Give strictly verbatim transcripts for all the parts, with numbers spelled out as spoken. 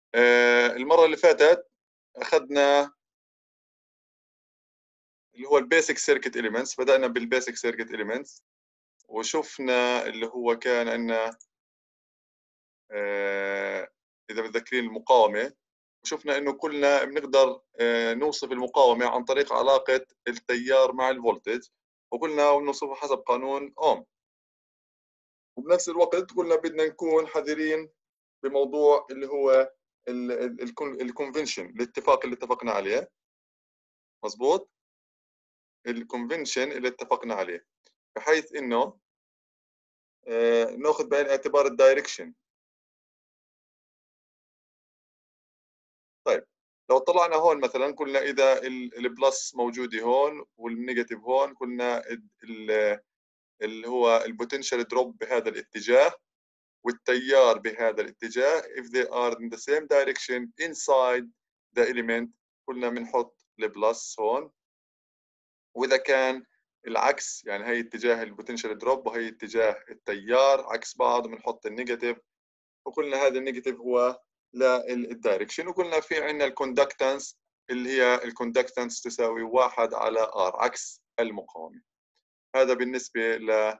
آه المرة اللي فاتت أخذنا اللي هو البيسك سيركت إليمنتس، بدأنا بالبيسك سيركت إليمنتس وشفنا اللي هو كان عندنا آه إذا متذكرين المقاومة، وشفنا إنه كلنا بنقدر آه نوصف المقاومة عن طريق علاقة التيار مع الفولتج، وقلنا نوصفه حسب قانون أوم. وبنفس الوقت قلنا بدنا نكون حذرين بموضوع اللي هو الكونفنشن، الاتفاق اللي اتفقنا عليه. مظبوط، الكونفنشن اللي اتفقنا عليه، بحيث انه آه ناخذ بعين الاعتبار الدايركشن. طيب لو طلعنا هون مثلا قلنا اذا البلس موجوده هون والنيجاتيف هون، قلنا اللي هو البوتنشال دروب بهذا الاتجاه والتيار بهذا الاتجاه if they are in the same direction inside the element، قلنا بنحط البلس هون. واذا كان العكس، يعني هي اتجاه البوتنشال دروب وهي اتجاه التيار عكس بعض، بنحط النيجاتيف، وقلنا هذا النيجاتيف هو للدايركشن. وقلنا في عندنا الكوندكتنس اللي هي الكوندكتنس تساوي واحد على ار عكس المقاومه. هذا بالنسبه ل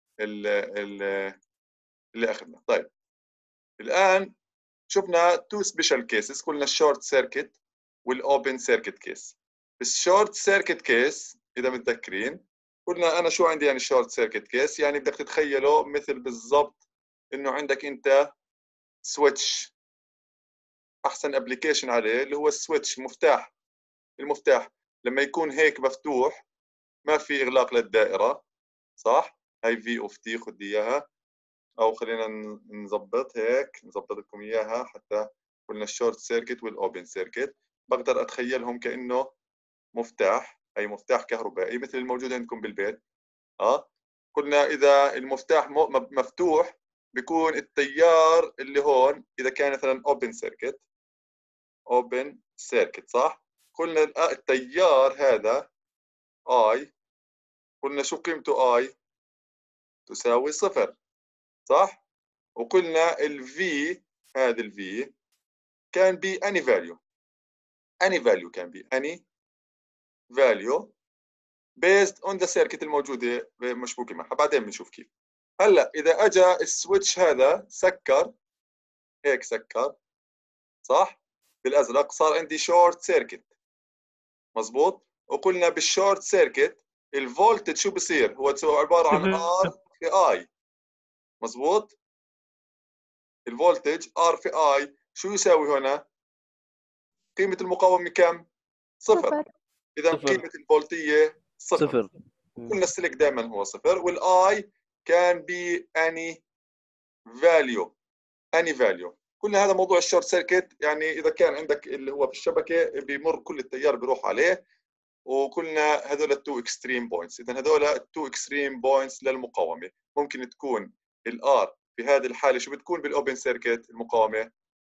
اللي اخذنا. طيب الان شفنا تو سبيشال كيسز، قلنا الشورت سيركت والاوبن سيركت كيس. الشورت سيركت كيس اذا متذكرين قلنا انا شو عندي يعني شورت سيركت كيس، يعني بدك تتخيله مثل بالضبط انه عندك انت سويتش، احسن ابلكيشن عليه اللي هو السويتش، مفتاح. المفتاح لما يكون هيك مفتوح ما في اغلاق للدائره، صح؟ هاي في اوف تي خذ اياها، او خلينا نظبط هيك، نظبط لكم اياها حتى قلنا الشورت سيركت والاوبن سيركت، بقدر اتخيلهم كانه مفتاح، اي مفتاح كهربائي مثل الموجود عندكم بالبيت. اه قلنا اذا المفتاح مفتوح بيكون التيار اللي هون اذا كان مثلا اوبن سيركت، اوبن سيركت صح؟ قلنا التيار هذا اي، قلنا شو قيمته اي؟ تساوي صفر، صح؟ وقلنا الفي، هذا الفي can be any value، any value can be any value based on the circuit الموجودة مشبوكة معها. بعدين بنشوف كيف. هلا إذا أجا السويتش هذا سكر، هيك سكر صح؟ بالأزرق صار عندي شورت سيركت، مظبوط؟ وقلنا بالشورت سيركت الفولتج شو بصير؟ هو عبارة عن R في I، مظبوط؟ الفولتج R في I شو يساوي هنا؟ قيمة المقاومة كم؟ صفر. إذا قيمة الفولتية صفر. صفر. قلنا السلك دائما هو صفر، والاي كان بي اني فاليو، اني فاليو. قلنا هذا موضوع الشورت سيركت، يعني اذا كان عندك اللي هو في الشبكه بيمر كل التيار بيروح عليه. وقلنا هذول التو اكستريم بوينتس، اذا هذول التو اكستريم بوينتس للمقاومه. ممكن تكون الار في هذه الحاله شو بتكون بالاوبن سيركت المقاومه؟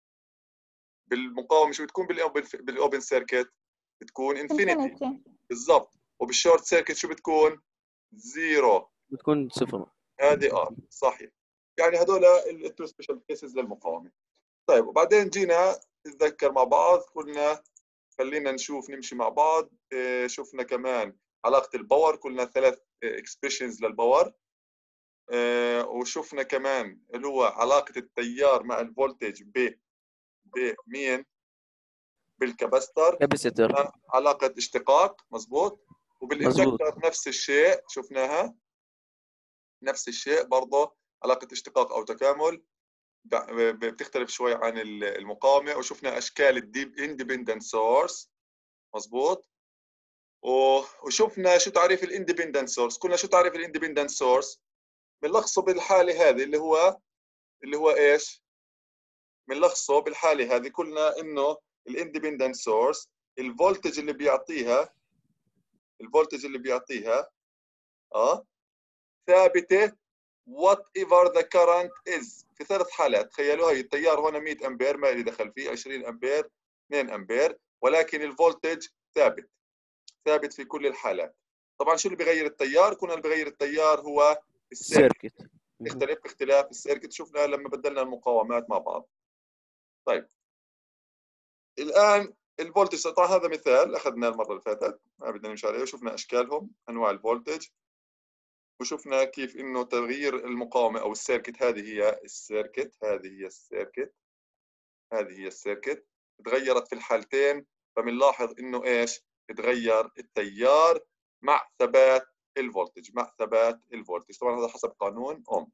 بالمقاومه شو بتكون بالاوبن بالاوبن سيركت؟ بتكون انفينيتي بالضبط. وبالشورت سيركت شو بتكون؟ زيرو، بتكون صفر. هذه اه صحيح. يعني هذول التو سبيشال كيسز للمقاومه. طيب وبعدين جينا نتذكر مع بعض، قلنا خلينا نشوف نمشي مع بعض. إيه شفنا كمان علاقه الباور، قلنا ثلاث اكسبريشنز للباور. إيه وشفنا كمان اللي هو علاقه التيار مع الفولتج ب بمين؟ بالكاباستر، كاباسيتر. علاقه اشتقاق، مظبوط. مظبوط. وبالاندكتر نفس الشيء شفناها، نفس الشيء برضه علاقه اشتقاق او تكامل، بتختلف شوي عن المقاومه. وشفنا اشكال الديب اندبندنت سورس، مظبوط. وشفنا شو تعريف الاندبندنت سورس. قلنا شو تعريف الاندبندنت سورس؟ بنلخصه بالحاله هذه اللي هو اللي هو ايش؟ بنلخصه بالحاله هذه، قلنا انه الاندبندنت سورس الفولتج اللي بيعطيها، الفولتج اللي بيعطيها اه ثابته whatever the current is. في ثلاث حالات، تخيلوا هي التيار هون مئة امبير ما لي دخل فيه، عشرين امبير، اثنين امبير، ولكن الفولتج ثابت، ثابت في كل الحالات. طبعا شو اللي بيغير التيار؟ كنا اللي بيغير التيار هو السيركت، السيركت. يختلف باختلاف السيركت. شفنا لما بدلنا المقاومات مع بعض. طيب الان الفولتج طبعا هذا مثال اخذناه المره اللي فاتت، ما بدنا نمشي عليه، وشفنا اشكالهم انواع الفولتج، وشفنا كيف انه تغيير المقاومه او السيركت، هذه هي السيركت هذه هي السيركت هذه هي السيركت تغيرت في الحالتين، فبنلاحظ انه ايش؟ تغير التيار مع ثبات الفولتج مع ثبات الفولتج طبعا هذا حسب قانون اوم.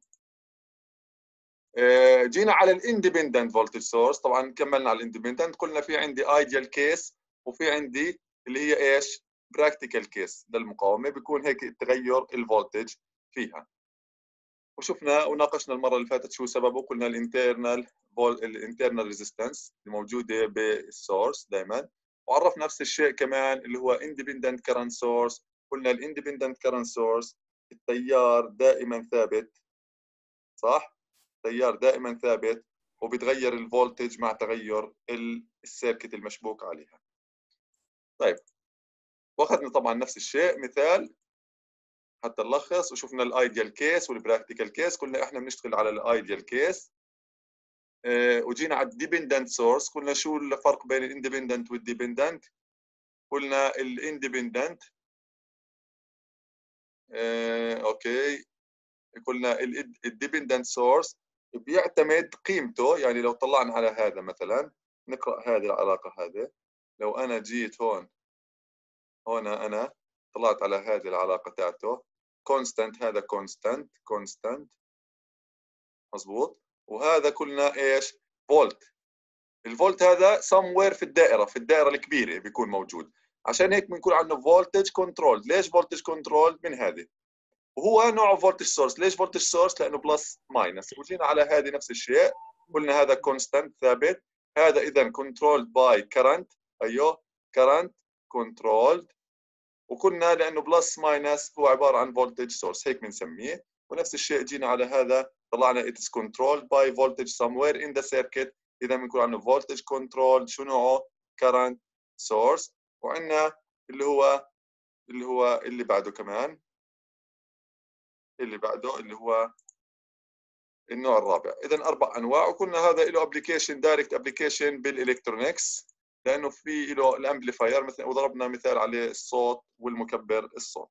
جينا على الاندبندنت فولتج سورس، طبعا كملنا على الاندبندنت، قلنا في عندي ايديال كيس وفي عندي اللي هي ايش؟ براكتيكال كيس للمقاومه، بيكون هيك تغير الفولتج فيها. وشفنا وناقشنا المره اللي فاتت شو سببه، قلنا الانترنال الانترنال ريزيستنس الموجوده بالسورس دائما، وعرفنا نفس الشيء كمان اللي هو اندبندنت كرنت سورس، قلنا الاندبندنت كرنت سورس التيار دائما ثابت، صح؟ التيار دائما ثابت وبتغير الفولتج مع تغير السيركت المشبوك عليها. طيب واخذنا طبعا نفس الشيء مثال حتى نلخص، وشفنا الايديال كيس والبراكتيكال كيس، قلنا احنا بنشتغل على الايديال كيس. اه وجينا على الديبندنت سورس، قلنا شو الفرق بين الاندبندنت والديبندنت، قلنا الاندبندنت اه اوكي قلنا الديبندنت سورس بيعتمد قيمته، يعني لو طلعنا على هذا مثلا، نقرا هذه العلاقه هذه، لو انا جيت هون هون انا طلعت على هذه العلاقه تاعته كونستانت، هذا كونستانت كونستانت مضبوط، وهذا قلنا ايش؟ فولت. الفولت هذا somewhere في الدائره في الدائره الكبيره بيكون موجود، عشان هيك بنقول عنه فولتج كنترول. ليش فولتج كنترول؟ من هذه، وهو نوعه فولتج سورس. ليش فولتج سورس؟ لانه بلس ماينس. وجينا على هذه نفس الشيء، قلنا هذا كونستانت ثابت، هذا اذا كنترولد باي كرنت، ايوه كرنت كنترولد، وقلنا لانه بلس ماينس هو عباره عن فولتج سورس هيك بنسميه. ونفس الشيء جينا على هذا طلعنا it is controlled by voltage somewhere in the circuit، اذا بنقول عنه voltage controlled. شو نوعه؟ current source. وعندنا اللي هو اللي هو اللي بعده كمان اللي بعده اللي هو النوع الرابع. اذا اربع انواع، وقلنا هذا له ابلكيشن دايركت ابلكيشن بالالكترونكس، لانه في له الامبليفاير مثلا، وضربنا مثال عليه الصوت والمكبر الصوت.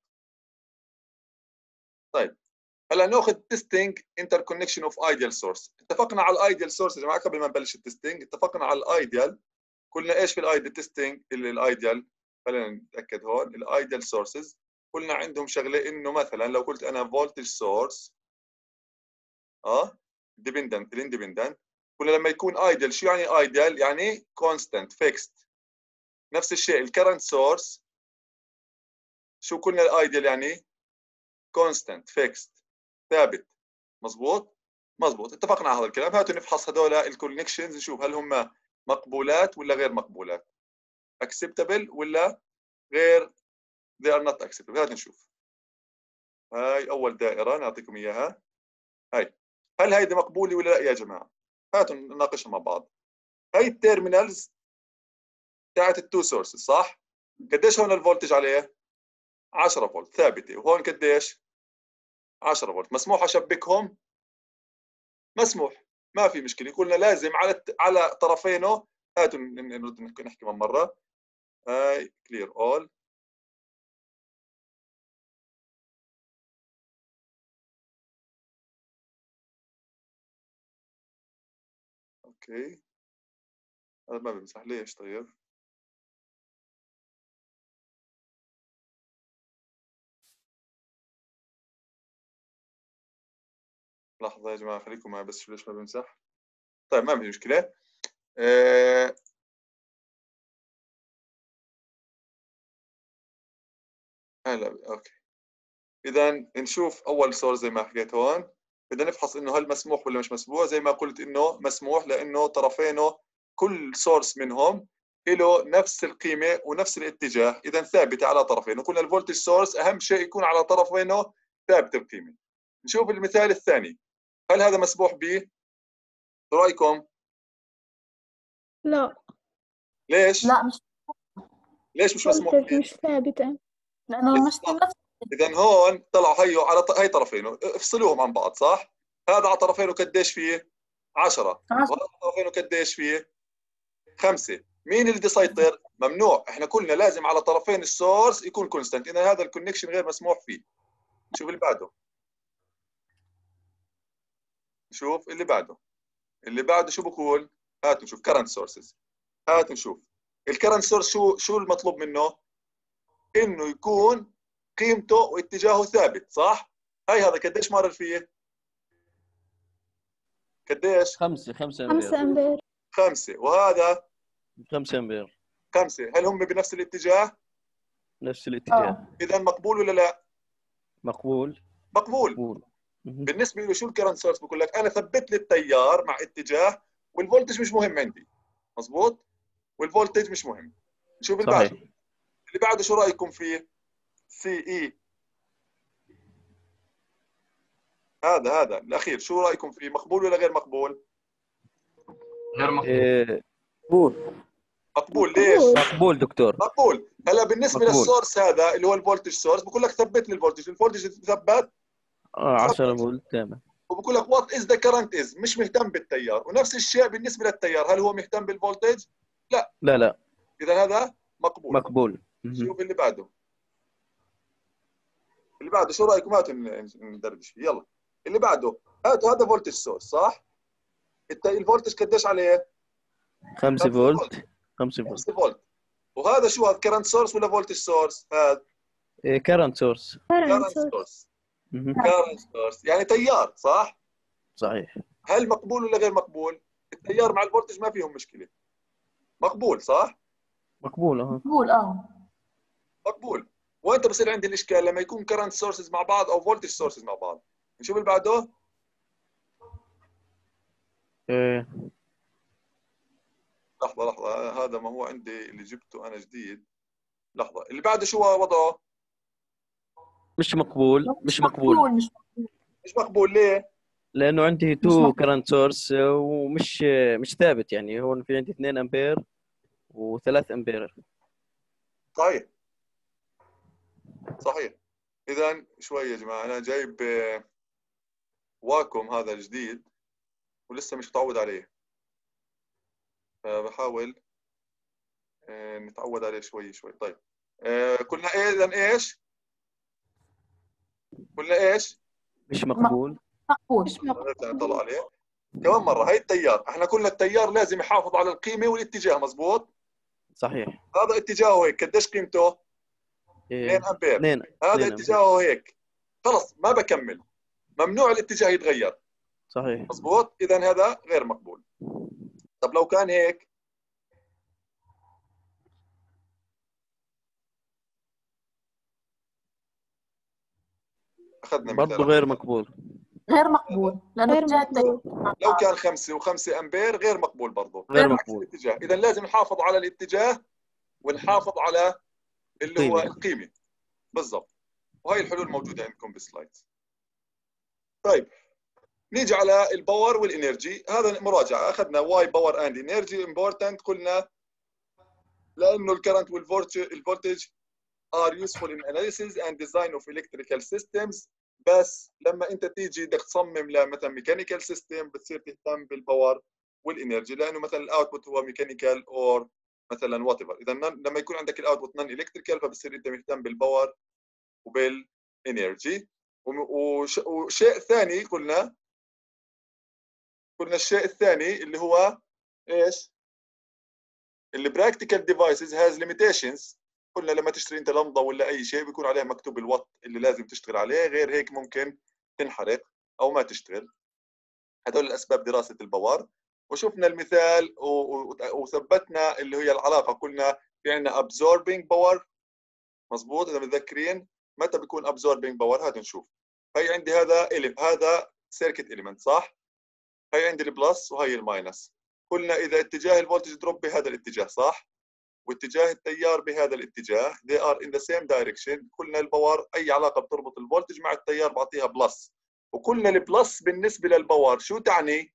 طيب هلا ناخذ تيستينج انتركونكشن اوف ايديال سورس. اتفقنا على الايديال سورس يا جماعه قبل ما نبلش التستنج، اتفقنا على الايديال، قلنا ايش في الايديال تيستينج الايديال، خلينا نتاكد هون الايديال سورسز، قلنا عندهم شغله انه مثلا لو قلت انا فولتج سورس اه ديبندنت الاندبندنت، قلنا لما يكون ايديال، شو يعني ايديال؟ يعني كونستانت فيكست. نفس الشيء الكرنت سورس، شو قلنا الايديال يعني؟ كونستانت فيكست ثابت، مزبوط مزبوط اتفقنا على هذا الكلام. هاتوا نفحص هذول الكونكشنز نشوف هل هم مقبولات ولا غير مقبولات، acceptable ولا غير they are not acceptable. هات نشوف. هاي اول دائره نعطيكم اياها، هاي هل هيدي مقبوله ولا لا يا جماعه؟ هاتوا نناقشها مع بعض. هاي التيرمينالز تاعت التو سورسز، صح؟ قديش هون الفولتج عليه؟ عشرة فولت ثابته، وهون قديش؟ عشرة فولت. مسموح اشبكهم؟ مسموح، ما في مشكله. قلنا لازم على على طرفينه. هاتوا نرد نحكي من مره. هاي كلير اول، اوكي هذا ما بيمسح ليش؟ طيب لحظه يا جماعه خليكم معي بس، شو ليش ما بيمسح؟ طيب ما في مشكله. أه... هلا اوكي. اذا نشوف اول صور زي ما حكيت هون، بدنا نفحص انه هل مسموح ولا مش مسموح. زي ما قلت انه مسموح لانه طرفينه كل سورس منهم له نفس القيمه ونفس الاتجاه، اذا ثابته على طرفينه. قلنا الفولتج سورس اهم شيء يكون على طرفينه ثابت القيمه. نشوف المثال الثاني، هل هذا مسموح به؟ رايكم؟ لا. ليش؟ لا مش ليش مش مسموح فولتج به؟ مش ثابتة. لأنه المشكلة نفس اذا هون طلعوا هيو على ط... هي طرفينه افصلوهم عن بعض، صح؟ هذا على طرفينه قديش فيه؟ عشرة، عشرة. وهذا على طرفينه قديش فيه؟ خمسة. مين اللي بده يسيطر؟ ممنوع، احنا قلنا لازم على طرفين السورس يكون كونستانت، اذا هذا الكونكشن غير مسموح فيه. شوف اللي بعده، شوف اللي بعده اللي بعده شو بقول؟ هات نشوف كرنت سورسز. هات نشوف الكرنت سورس شو شو المطلوب منه؟ انه يكون قيمته واتجاهه ثابت، صح؟ هاي هذا قديش مارر فيه؟ قديش؟ خمسة خمسة خمسة أمبير. أمبير. خمسة. وهذا خمسة أمبير. خمسة. هل هم بنفس الاتجاه؟ نفس الاتجاه. إذا مقبول ولا لا؟ مقبول. مقبول. مقبول. بالنسبة له شو الكرنت سورس؟ بقول لك أنا ثبت لي التيار مع اتجاه والفولتج مش مهم عندي. مظبوط؟ والفولتج مش مهم. نشوف اللي بعده. صحيح. اللي بعده شو رأيكم فيه؟ سي إي. هذا هذا الأخير شو رأيكم فيه؟ مقبول ولا غير مقبول؟ غير مقبول. إيه، مقبول. مقبول. ليش؟ مقبول دكتور. مقبول. هلا بالنسبة مقبول. للسورس هذا اللي هو الفولتج سورس بقول لك ثبت لي الفولتج، الفولتج ثبت اه عشرة فولت تمام. وبقول لك وات از ذا كرنت از، مش مهتم بالتيار. ونفس الشيء بالنسبه للتيار، هل هو مهتم بالفولتج؟ لا. لا لا. اذا هذا مقبول. مقبول. شوف اللي بعده. اللي بعده شو رايكم؟ هاتوا ندردش فيه. يلا اللي بعده. هاتوا هذا فولتج سورس، صح؟ الفولتج قديش عليه؟ خمسة فولت. خمسة فولت. خمسة فولت. وهذا شو هذا؟ كرنت سورس ولا فولتج سورس؟ هذا كرنت سورس. كرنت سورس. كرنت سورس يعني تيار، صح؟ صحيح. هل مقبول ولا غير مقبول؟ التيار مع الفولتج ما فيهم مشكله. مقبول، صح؟ مقبول. اه مقبول. اه مقبول. وانت بصير عندي الاشكال لما يكون كرنت سورسز مع بعض او فولتج سورسز مع بعض. نشوف اللي بعده. إيه. لحظه لحظه، هذا ما هو عندي اللي جبته انا جديد. لحظه، اللي بعده شو وضعه؟ مش مقبول. مش مقبول. مش مش مقبول. ليه؟ لانه عندي تو كرنت سورس ومش مش ثابت، يعني هون في عندي اثنين امبير وثلاث امبير. صحيح صحيح. اذا شوي يا جماعه، انا جايب واكم هذا الجديد ولسه مش متعود عليه، فبحاول نتعود عليه شوي شوي. طيب قلنا ايه اذا؟ ايش قلنا؟ ايش؟ مش مقبول. مقبول. مش مقبول. نطلع عليه كمان مره. هاي التيار، احنا قلنا التيار لازم يحافظ على القيمه والاتجاه، مزبوط؟ صحيح. هذا اتجاهه هيك، قديش قيمته؟ إيه. اثنين امبير. اثنين. هذا اتجاهه هيك، خلص ما بكمل، ممنوع الاتجاه يتغير. صحيح. مزبوط. اذا هذا غير مقبول. طب لو كان هيك؟ اخذنا مثال. برضه غير مقبول. غير مقبول لانه اتجاه التيار. لو كان خمسة وخمسة امبير غير مقبول برضه. غير مقبول. الاتجاه. اذا لازم نحافظ على الاتجاه ونحافظ على اللي هو قيمة. القيمه. بالضبط. وهي الحلول موجوده عندكم بالسلايدز. طيب نيجي على الباور والانرجي. هذا مراجعه. اخذنا واي باور اند انرجي امبورتنت. قلنا لانه الكرنت والفولتج are useful in analysis and design of electrical systems. بس لما انت تيجي بدك تصمم لمثلا ميكانيكال سيستم بتصير تهتم بالباور والانرجي، لانه مثلا الاوتبوت هو ميكانيكال اور مثلا وات ايفر. اذا لما يكون عندك الاوتبوت نون الكتريكال فبصير انت مهتم بالباور وبالانرجي. وشيء ثاني قلنا قلنا الشيء الثاني اللي هو ايش؟ اللي براكتيكال ديفايسز هاز ليميتيشنز. قلنا لما تشتري انت لمضه ولا اي شيء بيكون عليها مكتوب الوات اللي لازم تشتغل عليه، غير هيك ممكن تنحرق او ما تشتغل. هذول الاسباب دراسه الباور. وشفنا المثال وثبتنا اللي هي العلاقه. قلنا في عندنا absorbing باور، مزبوط اذا متذكرين. متى بيكون absorbing باور؟ هذا نشوف. هي عندي هذا هذا سيركت اليمنت، صح؟ هي عندي البلس وهي الماينس. قلنا اذا اتجاه الفولتج دروب بهذا الاتجاه، صح؟ واتجاه التيار بهذا الاتجاه they are in the same direction. قلنا الباور اي علاقه بتربط الفولتج مع التيار بعطيها بلس. وقلنا البلس بالنسبه للباور شو تعني؟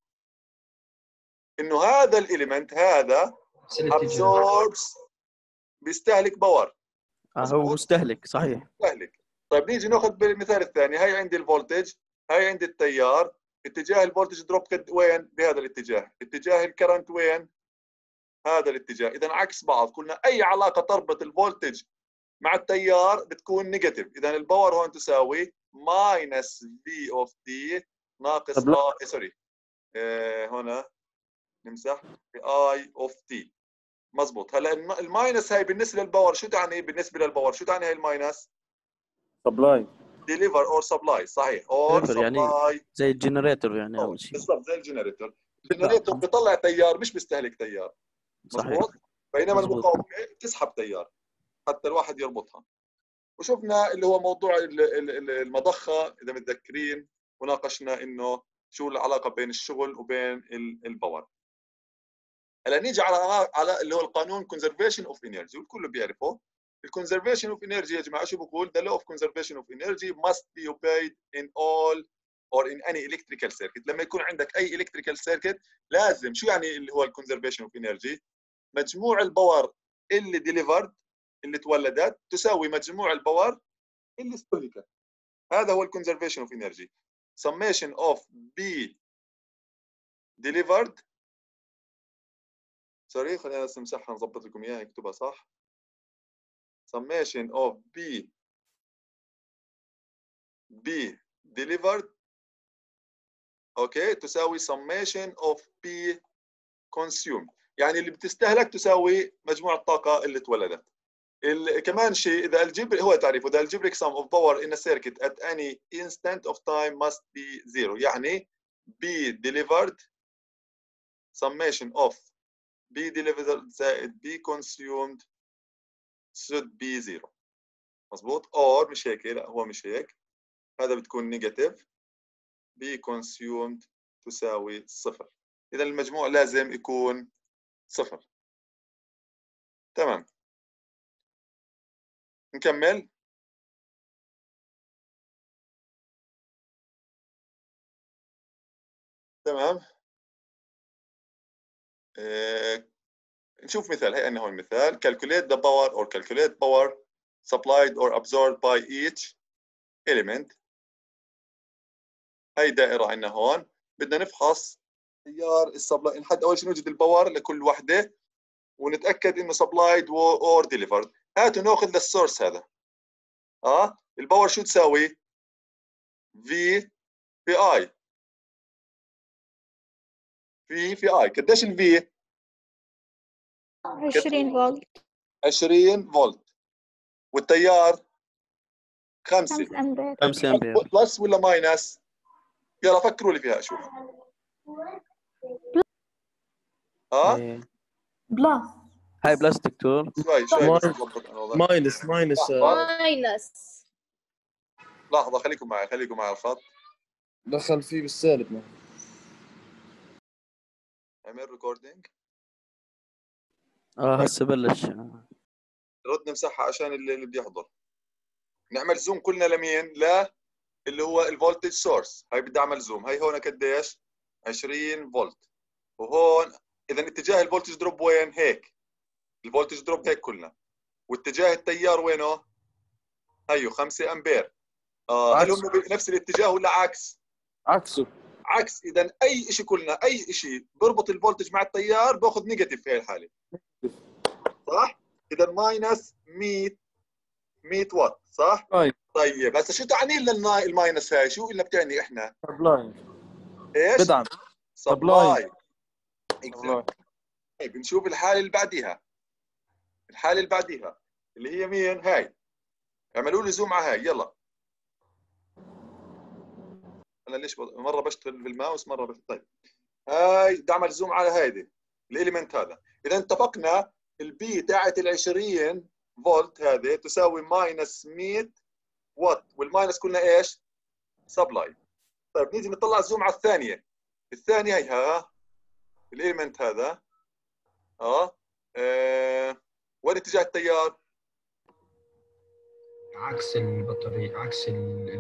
انه هذا الاليمنت هذا absorbs، بيستهلك باور. آه هو مستهلك. صحيح. مستهلك. طيب نيجي ناخذ بالمثال الثاني. هي عندي الفولتج، هي عندي التيار. اتجاه الفولتج دروب وين؟ بهذا الاتجاه. اتجاه الكرنت وين؟ هذا الاتجاه. اذا عكس بعض، قلنا اي علاقه تربط الفولتج مع التيار بتكون نيجاتيف. اذا الباور هون تساوي ماينس في اوف تي ناقص طب لا. اه سوري آه هنا نمسح في اي اوف تي. مزبوط. هلا الم- الماينس هاي بالنسبه للباور شو تعني؟ بالنسبه للباور شو تعني هاي الماينس؟ سبلاي. ديليفر اور سبلاي. صحيح، اور Deliver يعني سبلاي. زي الجنريتور يعني اول شيء. بالضبط زي الجنريتور. الجنريتور بيطلع تيار مش بيستهلك تيار. صحيح. مزبوط. بينما مزبوط. المقاومه بتسحب تيار حتى الواحد يربطها. وشفنا اللي هو موضوع ال- ال- ال- المضخه اذا متذكرين، وناقشنا انه شو العلاقه بين الشغل وبين ال- الباور. هلا نيجي على على اللي هو القانون كونزرفيشن اوف انرجي، والكل بيعرفه. الكونزرفيشن اوف انرجي يا جماعه شو بقول؟ the law of conservation of energy must be obeyed in all or in any electrical circuit. لما يكون عندك اي electrical circuit لازم، شو يعني اللي هو الكونزرفيشن اوف انرجي؟ مجموع الباور اللي ديليفرد اللي تولدت تساوي مجموع الباور اللي استهلكت. هذا هو الكونزرفيشن اوف انرجي. summation of B delivered سوري خلينا بس نمسحها نظبط لكم اياها اكتبها صح. summation of B B delivered اوكي تساوي summation of B consumed. يعني اللي بتستهلك تساوي مجموع الطاقة اللي تولدت. كمان شيء، اذا الجبر هو تعريفه the algebraic sum of power in a circuit at any instant of time must be zero. يعني B delivered summation of B delivered زائد B consumed should be zero. مظبوط. or مش هيك، لا هو مش هيك، هذا بتكون نيجاتيف. B consumed تساوي صفر. اذا المجموع لازم يكون صفر. تمام نكمل. تمام. آه، نشوف مثال. هي أنه هو المثال. calculate the power or calculate power supplied or absorbed by each element. هي دائرة عندنا هون، بدنا نفحص تيار السبلاي. نحدد أول شيء نوجد الباور لكل وحدة ونتأكد إنه supplied or delivered. هاتوا ناخذ للسورس هذا. اه الباور شو تساوي؟ V في I. V في I قديش ال V؟ عشرين فولت. عشرين فولت. والتيار خمسة. خمسة أمبير. خمسة امبير. بلس ولا ماينس؟ يلا فكروا لي فيها شوف. ها؟ إيه. بلس. هاي بلس دكتور. شوي شوي بس ماينس. نضبط الوضع. ماينس ماينس لحظة ماينس. لحظة خليكم معي خليكم معي على الخط. دخل فيه بالسالب. ما اعمل ريكوردينج. اه هسه بلش. رد نمسحها عشان اللي, اللي بده يحضر. نعمل زوم كلنا لمين؟ لا اللي هو الفولتج سورس. هاي بدي اعمل زوم. هاي هون قديش؟ عشرين فولت. وهون اذا اتجاه الفولتج دروب وين؟ هيك. الفولتج دروب هيك كلنا. واتجاه التيار وينه؟ هيو خمسة امبير. آه هل هم بنفس الاتجاه ولا عكس؟ عكسه. عكس. اذا اي شيء كلنا اي شيء بربط الفولتج مع التيار باخذ نيجاتيف في هاي الحاله. صح؟ اذا ماينس مية مية واط صح؟ طيب. طيب هسه شو تعني لنا الماينس هاي؟ شو اللي بتعني احنا؟ سبلاي. ايش؟ بدعم. سبلاي. سبلاي. طيب نشوف الحاله اللي بعديها. الحاله اللي بعديها اللي هي مين؟ هاي. اعملوا لي زوم على هاي يلا. انا ليش بض... مره بشتغل بالماوس مره بس. طيب هاي بدي اعمل زوم على هيدي الاليمنت هذا. اذا اتفقنا البي تاعت ال عشرين فولت هذه تساوي ماينس مية واط، والماينس قلنا ايش؟ سبلاي. طيب نيجي نطلع زوم على الثانيه. الثانيه هي ها الاليمنت هذا. اه, آه. وين اتجاه التيار؟ عكس البطارية، عكس ال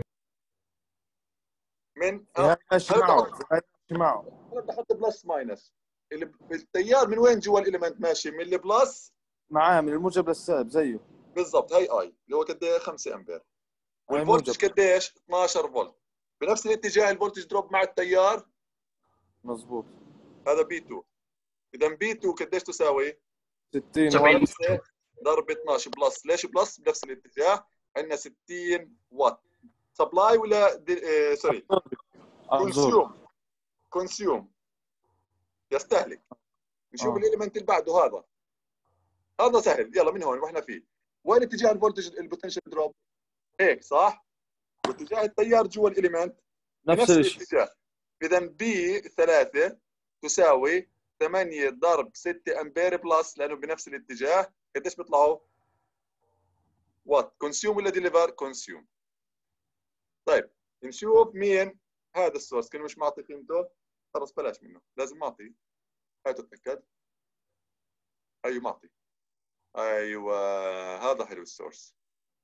من اه ماشي معه. ماشي معه. انا بدي احط بلس ماينس. التيار من وين جوا الاليمنت ماشي؟ من البلس معاه من الموجب للسالب زيه. بالضبط. هي اي اللي هو قد ايه؟ خمسة امبير. هاي والفولتج موجب. قديش؟ اثناشر فولت. بنفس الاتجاه الفولتج دروب مع التيار. مظبوط. هذا بي اثنين. اذا بي تو قديش تساوي؟ ستين سبعين. واط. خمسة ضرب اثناشر بلس، ليش بلس؟ بنفس الاتجاه، عندنا ستين واط. سبلاي ولا دي... آه سوري ابزورب. كونسيوم. كونسيوم يستهلك. نشوف آه. الاليمنت اللي بعده. هذا هذا سهل، يلا من هون واحنا فيه. وين اتجاه الفولتج البوتنشال دروب؟ هيك صح؟ واتجاه التيار جوا الاليمنت نفس بنفس الشيء. الاتجاه. اذا بي ثلاثة تساوي ثمانية ضرب ستة امبير بلس، لانه بنفس الاتجاه. قديش بيطلعوا؟ وات. كونسيوم ولا ديليفر؟ كونسيوم. طيب نشوف مين هذا السورس. كنا مش معطي قيمته، خلص بلاش منه، لازم معطي. هاي تتاكد. ايوه معطي. ايوه هذا حلو السورس.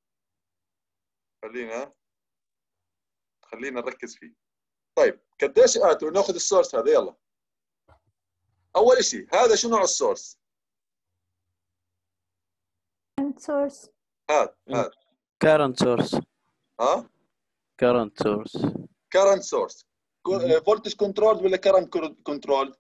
خلينا خلينا نركز فيه. طيب قديش اتوا ناخذ السورس هذا. يلا اول شيء هذا شو نوع السورس؟ source. هذا هذا كارنت سورس. ها كارنت سورس. كارنت سورس. فولتج كنترول ولا كارنت كنترول؟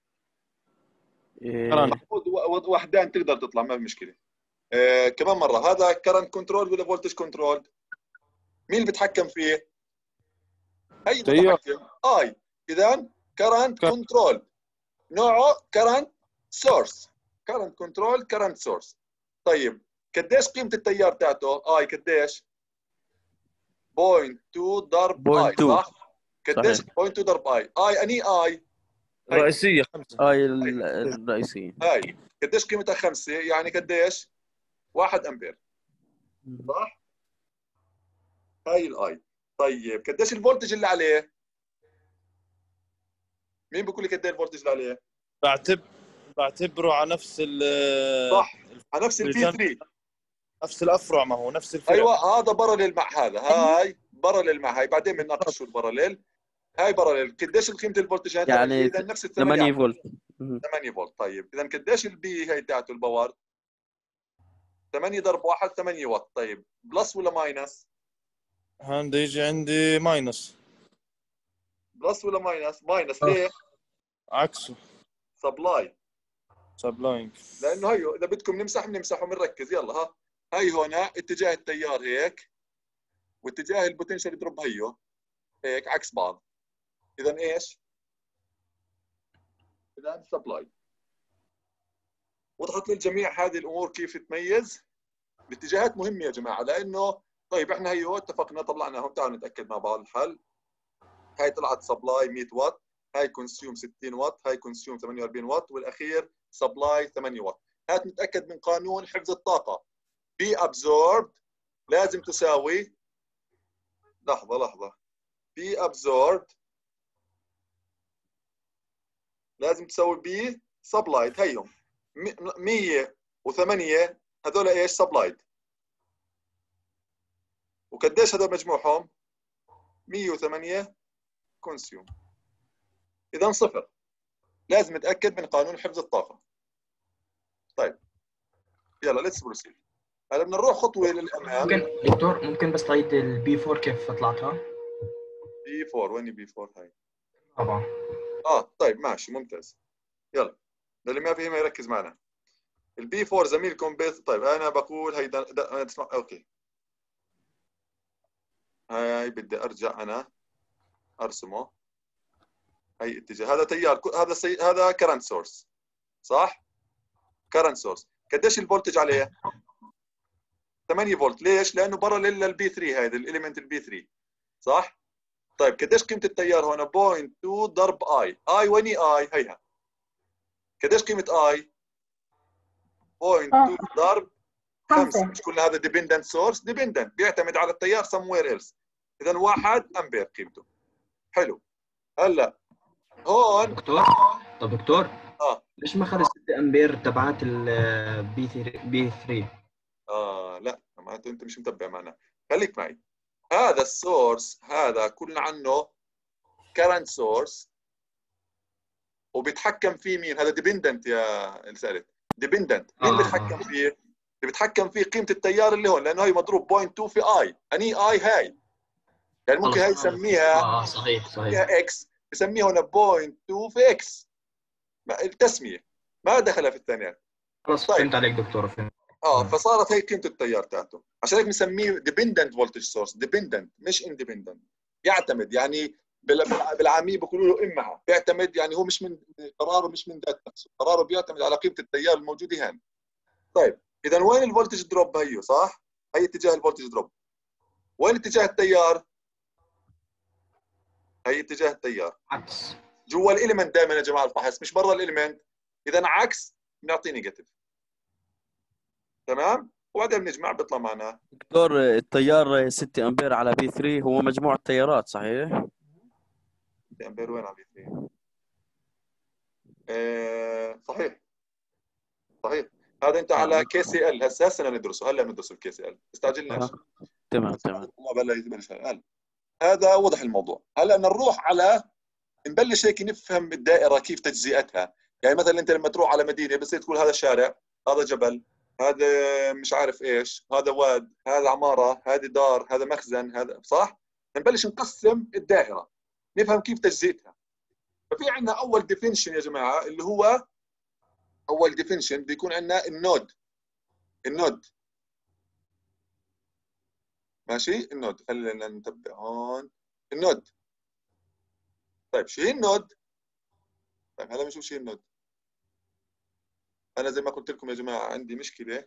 وحدين تقدر تطلع ما في مشكله. آه كمان مره، هذا كارنت كنترول ولا فولتج كنترول؟ مين اللي بيتحكم فيه؟ هي المتحكم اي. اذا كارنت كنترول نوعه كارنت سورس. كارنت كنترول كارنت سورس. طيب قديش قيمه التيار تاعته؟ اي قديش؟ صفر فاصلة اثنين ضرب اي صح؟ قديش؟ صفر فاصلة اثنين ضرب اي. اي اني اي رئيسية خمسة. اي الرئيسية. هاي قديش قيمتها؟ خمسة، يعني قديش؟ واحد امبير صح؟ هاي الاي. طيب قديش الفولتج اللي عليه؟ مين بيقول لي قديش الفولتج اللي عليه؟ بعتبر بعتبره على نفس ال صح، على نفس البي ثلاثة. نفس الافرع، ما هو نفس الفرع. ايوه هذا بارلل مع هذا. هاي بارلل مع هاي، بعدين بنناقش شو البارلل. هاي بارلل. قديش قيمه الفولتج؟ يعني اذا نفس ثمانية فولت. ثمانية فولت. طيب اذا قديش البي هي تاعته الباور؟ ثمانية ضرب واحد ثمانية واط. طيب بلس ولا ماينس؟ هان يجي عندي ماينس. بلس ولا ماينس؟ ماينس. ليه؟ عكسه سبلاي. سبلاينج. لانه هيو اذا بدكم نمسح بنمسح وبنركز. يلا ها، هي هنا اتجاه التيار هيك، واتجاه البوتنشال دروب هيو هيك عكس بعض. اذا ايش؟ اذا سبلاي. وضحت للجميع هذه الامور كيف تميز؟ الاتجاهات مهمه يا جماعه، لانه طيب احنا هيو اتفقنا طلعناهم. تعالوا نتاكد مع بعض الحل. هاي طلعت سبلاي مية واط، هاي كونسيوم ستين واط، هاي كونسيوم ثمانية وأربعين واط، والاخير سبلاي ثمانية واط. هات نتاكد من قانون حفظ الطاقه. بي ابزوربد لازم تساوي، لحظه لحظه، بي ابزوربد لازم تساوي بي سبلايد. هيهم مية وثمانية هذول ايش؟ سبلايد. وقديش هذول مجموعهم؟ مية وثمانية كونسيوم. اذا صفر. لازم نتاكد من قانون حفظ الطاقه. طيب يلا ليتس بروسيد. هلا بدنا نروح خطوه للامام. ممكن دكتور ممكن بس تعيد البي أربعة كيف طلعتها؟ بي أربعة وين بي أربعة هاي؟ طبعا. اه طيب ماشي ممتاز. يلا اللي ما فيه ما يركز معنا. البي أربعة زميلكم بيت. طيب انا بقول هيدا انا تسمع اوكي. هاي بدي ارجع انا ارسمه. هي اتجاه، هذا تيار، هذا سي... هذا كرنت سورس صح؟ كرنت سورس. قديش الفولتج عليه؟ ثمانية فولت. ليش؟ لانه بارلل للبي ثلاثة. هذا الاليمنت البي ثلاثة صح؟ طيب قديش قيمه التيار هون؟ صفر فاصلة اثنين ضرب اي. اي وين اي؟ هيها. قديش قيمه اي؟ صفر فاصلة اثنين ضرب خمسة. مش كل هذا ديبندنت سورس؟ ديبندنت، بيعتمد على التيار somewhere else. اذا واحد امبير قيمته. حلو. هلا هون دكتور طب دكتور اه ليش ما اخذ ستة امبير تبعات البي بي ثلاثة؟ اه لا معناته انت مش متبع معنا. خليك معي. هذا السورس هذا قلنا عنه كرنت سورس، وبيتحكم فيه مين؟ هذا ديبندنت يا اللي سالت. ديبندنت. مين اللي بيتحكم فيه؟ اللي بيتحكم فيه قيمه التيار اللي هون، لانه هي مضروب صفر فاصلة اثنين في اي. اني اي هاي يعني ممكن هاي يسميها اه صحيح صحيح اكس، بسميها هنا صفر فاصلة اثنين في اكس التسميه. ما دخلها في الثانيات. خلاص طيب. فهمت عليك دكتور، فهمت. اه مم. فصارت هي قيمه التيار تاعته، عشان هيك بنسميه ديبندنت فولتج سورس. ديبندنت مش اندبندنت، يعتمد يعني بال- بالعاميه بيقولوا له امها، بيعتمد يعني هو مش من قراره، مش من ذات نفسه، قراره بيعتمد على قيمه التيار الموجوده هنا. طيب اذا وين الفولتج دروب؟ هيو صح؟ هي اتجاه الفولتج دروب. وين اتجاه التيار؟ هي اتجاه التيار عكس. جوا الاليمنت دائما يا جماعه الفحص، مش برا الاليمنت. اذا عكس بنعطي نيجاتيف. تمام؟ وبعدين بنجمع بيطلع معنا دكتور التيار ستة امبير على بي ثلاثة هو مجموع التيارات صحيح؟ امبير. وين عم يصير؟ آه صحيح صحيح. هذا انت على كي سي ال. هسه هسه ندرسه، هلا بندرس الكي سي ال، استعجلناش. أه. تمام تمام. ما بلش يبلش هلا. هذا وضح الموضوع. هلا بدنا نروح على نبلش هيك نفهم الدائره كيف تجزئتها. يعني مثلا انت لما تروح على مدينه بصير تقول هذا شارع، هذا جبل، هذا مش عارف ايش، هذا واد، هذا عماره، هذه دار، هذا مخزن، هذا صح؟ نبلش نقسم الدائره، نفهم كيف تجزئتها. ففي عندنا اول ديفينشن يا جماعه، اللي هو اول ديفينشن بيكون عندنا النود. النود ماشي. النود خلينا نتبع هون. النود. طيب شو هي النود؟ طيب هلا بنشوف شو هي النود. انا زي ما قلت لكم يا جماعه عندي مشكله.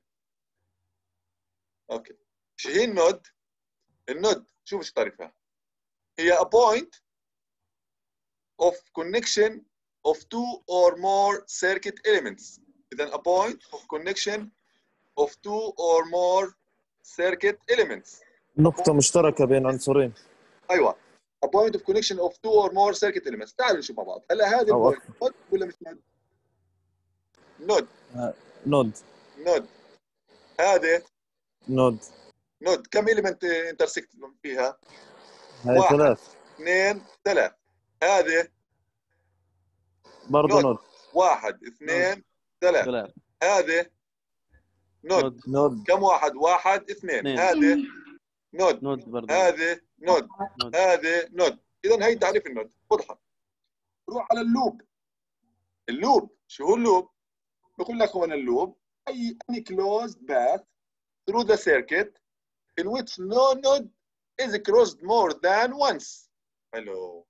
اوكي. شو هي النود؟ النود شوف ايش تعرفها. هي a point of connection of two or more circuit elements. اذا a point of connection of two or more circuit elements. نقطة مشتركة بين عنصرين ايوه. a point of connection of two or more circuit elements. تعالوا نشوف مع بعض. هلا هذه أو البوينت نود ولا مش نود؟ نود. نود. نود. هذه نود. نود كم إليمنت انترسكت فيها؟ هاي واحد ثلاث. اثنين ثلاث. هذه برضه نود. نود. واحد اثنين ثلاث. ثلاث. هذه نود. نود. كم واحد؟ واحد اثنين. اثنين. هذه نود. نود برضه. هذه نود. نود. هذه نود. اذا هي تعريف النود واضحه. نروح على اللوب. اللوب شو هو اللوب؟ بقول لك هون اللوب اي any closed path through the circuit in which no node is crossed more than once. حلو.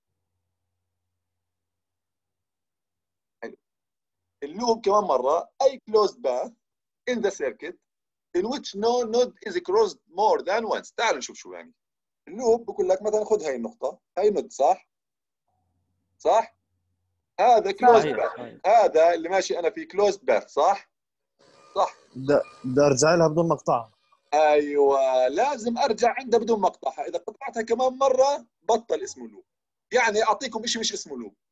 حلو. اللوب كمان مره اي closed path in the circuit in which no node is crossed more than once. تعالوا نشوف شو يعني. اللوب بقول لك مثلا خذ هاي النقطة، هاي نود صح؟ صح؟ هذا كلوز صحيح. باث. صحيح. هذا اللي ماشي أنا فيه كلوز باث صح؟ صح. بدي بدي ارجع لها بدون مقطعها. أيوه لازم أرجع عندها بدون مقطعها، إذا قطعتها كمان مرة بطل اسمه لوب. يعني أعطيكم شيء مش اسمه لوب.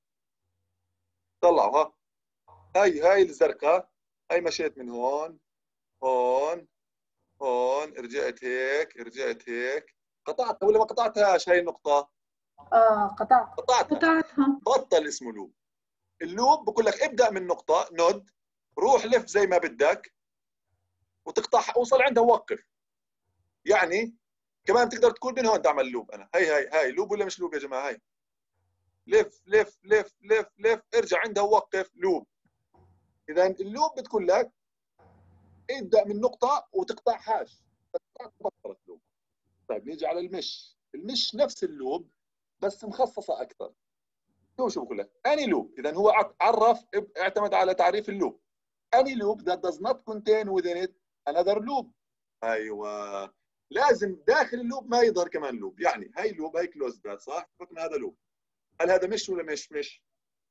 طلعوا ها. هاي هاي الزرقاء، هاي مشيت من هون هون هون، رجعت هيك رجعت هيك، قطعتها ولا ما قطعتهاش هاي النقطة؟ آه قطعت قطعتها. قطعتها. بطل اسمه لوب. اللوب بقول لك ابدا من نقطه نود، روح لف زي ما بدك وتقطع، اوصل عندها ووقف. يعني كمان بتقدر تقول من هون تعمل لوب. انا هي هي هاي لوب ولا مش لوب يا جماعه؟ هاي لف لف لف لف لف ارجع عندها ووقف لوب. اذا اللوب بتقول لك ابدا من نقطه وتقطعهاش، بطلت لوب. طيب نيجي على المش. المش نفس اللوب بس مخصصه اكثر. شو شو بقول لك؟ اني لوب. اذا هو عرف اعتمد على تعريف اللوب. any loop that does not contain within it another loop. ايوه لازم داخل اللوب ما يظهر كمان لوب. يعني هاي لوب هاي كلوز باث صح؟ حكنا هذا لوب. هل هذا مش ولا مش مش؟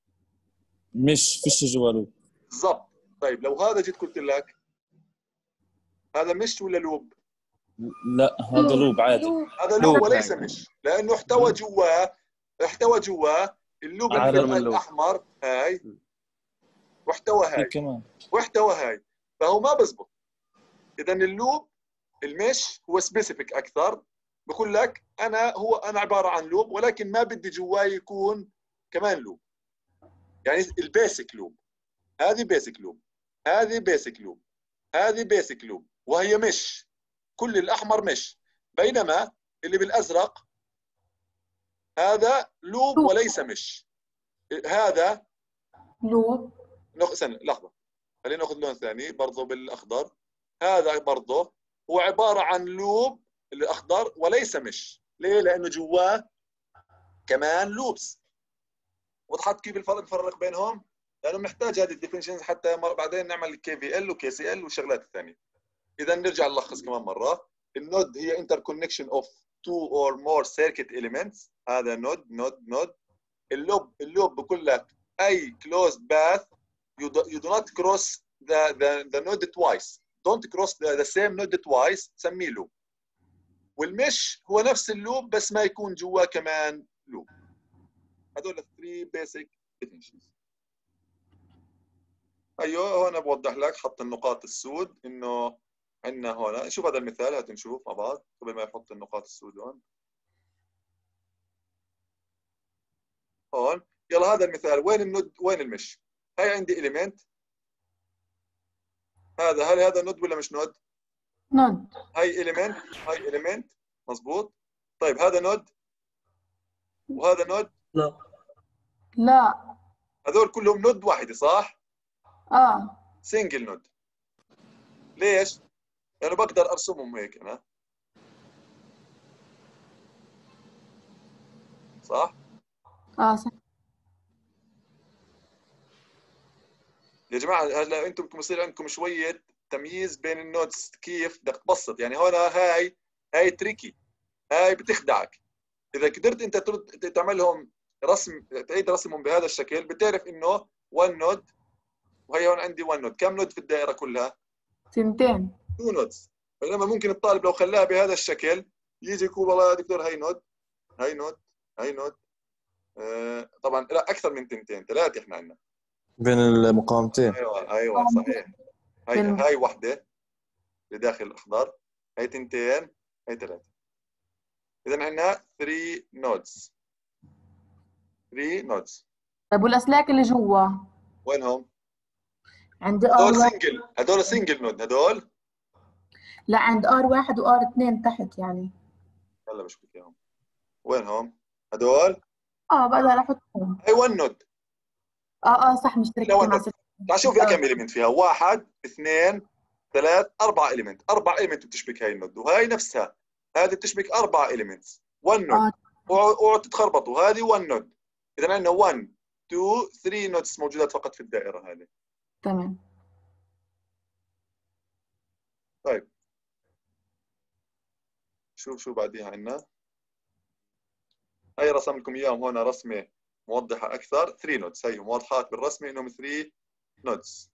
مش فيش جوا لوب. بالضبط. طيب لو هذا جيت قلت لك هذا مش ولا لوب؟ لا هذا لوب عادي. هذا لوب لوب وليس عادي. مش، لانه احتوى جواه احتوى جواه اللوب أكثر الفرقه من لوب. الاحمر هاي، واحتوى في هاي كمان. واحتوى هاي، فهو ما بزبط. اذا اللوب المش هو سبيسيفيك اكثر، بقول لك انا هو انا عباره عن لوب ولكن ما بدي جواه يكون كمان لوب. يعني البيسك لوب، هذه بيسك لوب، هذه بيسك لوب، هذه بيسك لوب، وهي مش كل الاحمر مش، بينما اللي بالازرق هذا لوب وليس مش. هذا لوب ناخذ سنة لحظة، خلينا ناخذ لون ثاني برضه بالاخضر. هذا برضه هو عبارة عن لوب الاخضر وليس مش. ليه؟ لانه جواه كمان لوبس. وضحت كيف الفرق نفرق بينهم؟ لانه محتاج هذه الديفينيشنز حتى بعدين نعمل كي في ال وكي سي ال والشغلات الثانيه. اذا نرجع نلخص كمان مره. النود هي interconnection of two or more circuit elements. هذا نود نود نود. اللوب اللوب بقول لك اي closed path you do, you do not cross the the the node twice. don't cross the, the same node twice. سميه لوب. والمش هو نفس اللوب بس ما يكون جواه كمان لوب. هذول three basic definitions. ايوه هون انا بوضح لك، حط النقاط السود انه عندنا هون. شوف هذا المثال، هات نشوف مع بعض قبل ما يحط النقاط السود هون. هون يلا هذا المثال، وين النود وين المش؟ هاي عندي اليمنت، هذا هل هذا نود ولا مش نود؟ نود. هاي اليمنت، هاي اليمنت، مضبوط. طيب هذا نود وهذا نود؟ لا لا. هذول كلهم نود واحده صح؟ اه. سنجل نود. ليش؟ لانه يعني بقدر ارسمهم هيك انا. صح؟ اه صح. يا جماعه هلا انتم بدكم يصير عندكم شويه تمييز بين النودز. كيف بدك تبسط؟ يعني هون هاي هاي تريكي، هاي بتخدعك. اذا قدرت انت ترد تعملهم رسم، تعيد رسمهم بهذا الشكل، بتعرف انه one نود وهي هون عندي one نود. كم نود في الدائره كلها؟ سنتين. two نودز. بينما ممكن الطالب لو خلاها بهذا الشكل يجي يقول والله يا دكتور هاي نود هاي نود هاي نود. آه طبعا لا اكثر من تنتين، ثلاثه احنا عندنا بين المقاومتين. ايوه ايوه صحيح. هاي هاي وحده اللي داخل الاخضر، هاي تنتين، هاي ثلاثه. اذا عندنا three nodes. three nodes. طيب والاسلاك اللي جوا؟ وينهم؟ عند ار هدول واحد. سنجل، هدول سنجل نود هدول. لا عند ار واحد وار اثنين تحت يعني. يلا بشوف اياهم. وينهم؟ هدول؟ اه بقدر احطهم. هاي one نود. اه اه صح مشتركين مع ست. تعال شوف فيها كم اليمنت فيها. واحد، اثنين، ثلاث، أربعة اليمنت. أربع اليمنت بتشبك هاي النود، وهاي نفسها. هذه بتشبك أربع اليمنتس. one نود. اه اوعوا تتخربطوا، هذه one نود. إذا عندنا one two three نودز موجودات فقط في الدائرة هذه. تمام. طيب شوف شو بعديها عندنا. هاي رسم لكم اياهم هون رسمه موضحه اكثر. three نودز هي واضحات بالرسمه انهم three نودز.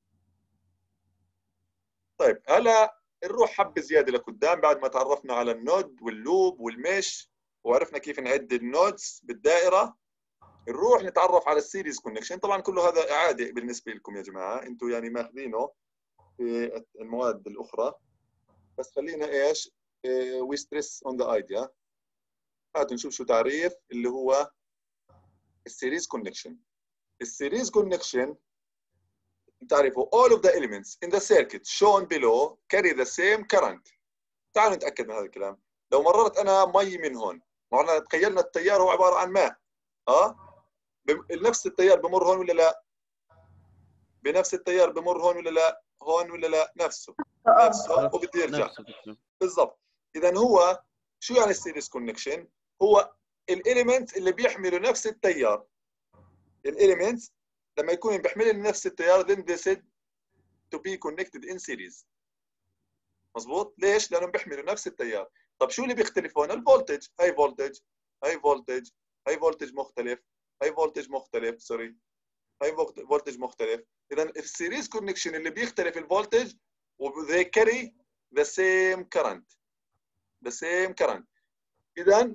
طيب هلا نروح حبه زياده لقدام بعد ما تعرفنا على النود واللوب والمش وعرفنا كيف نعد النودز بالدائره. نروح نتعرف على السيريز كونكشن. طبعا كله هذا اعاده بالنسبه لكم يا جماعه، انتم يعني ماخذينه في المواد الاخرى، بس خلينا ايش وي ستريس اون ذا ايديا. هاتوا نشوف شو تعريف اللي هو السيريز كونكشن. السيريز كونكشن تعرفوا all of the elements in the circuit shown below carry the same current. تعالوا نتاكد من هذا الكلام. لو مررت انا مي من هون، معنا تخيلنا التيار هو عباره عن ماء، اه نفس التيار بمر هون ولا لا؟ بنفس التيار بمر هون ولا لا؟ هون ولا لا؟ نفسه نفسه وبده يرجع بالضبط. اذا هو شو يعني السيريز كونكشن؟ هو الاليمنت اللي بيحملوا نفس التيار. الاليمنت لما يكونوا بيحملوا نفس التيار then they said to be connected in series. مظبوط؟ ليش؟ لانهم بيحملوا نفس التيار. طب شو اللي بيختلف هون؟ الفولتج. هاي فولتج، هاي فولتج، هاي فولتج مختلف، هاي فولتج مختلف، سوري هاي فولتج مختلف. اذا السيريز كونكشن اللي بيختلف الفولتج و they carry the same current. the same current. اذا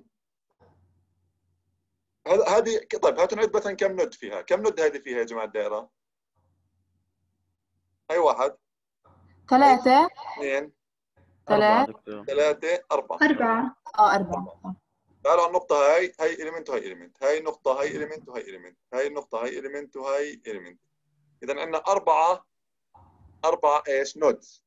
هذه طيب هاتوا نعد مثلا كم نود فيها. كم نود هذه فيها يا جماعه الدائره؟ هاي واحد، ثلاثة، اثنين، ثلاثة، ثلاثة، أربعة. أربعة. اه أربعة. تعالوا على النقطة هاي، هاي إيليمنت وهاي إيليمنت، هاي النقطة هاي إيليمنت وهاي إيليمنت، هاي النقطة هاي إيليمنت وهاي إيليمنت. إذا عندنا أربعة أربعة إيش؟ نودز.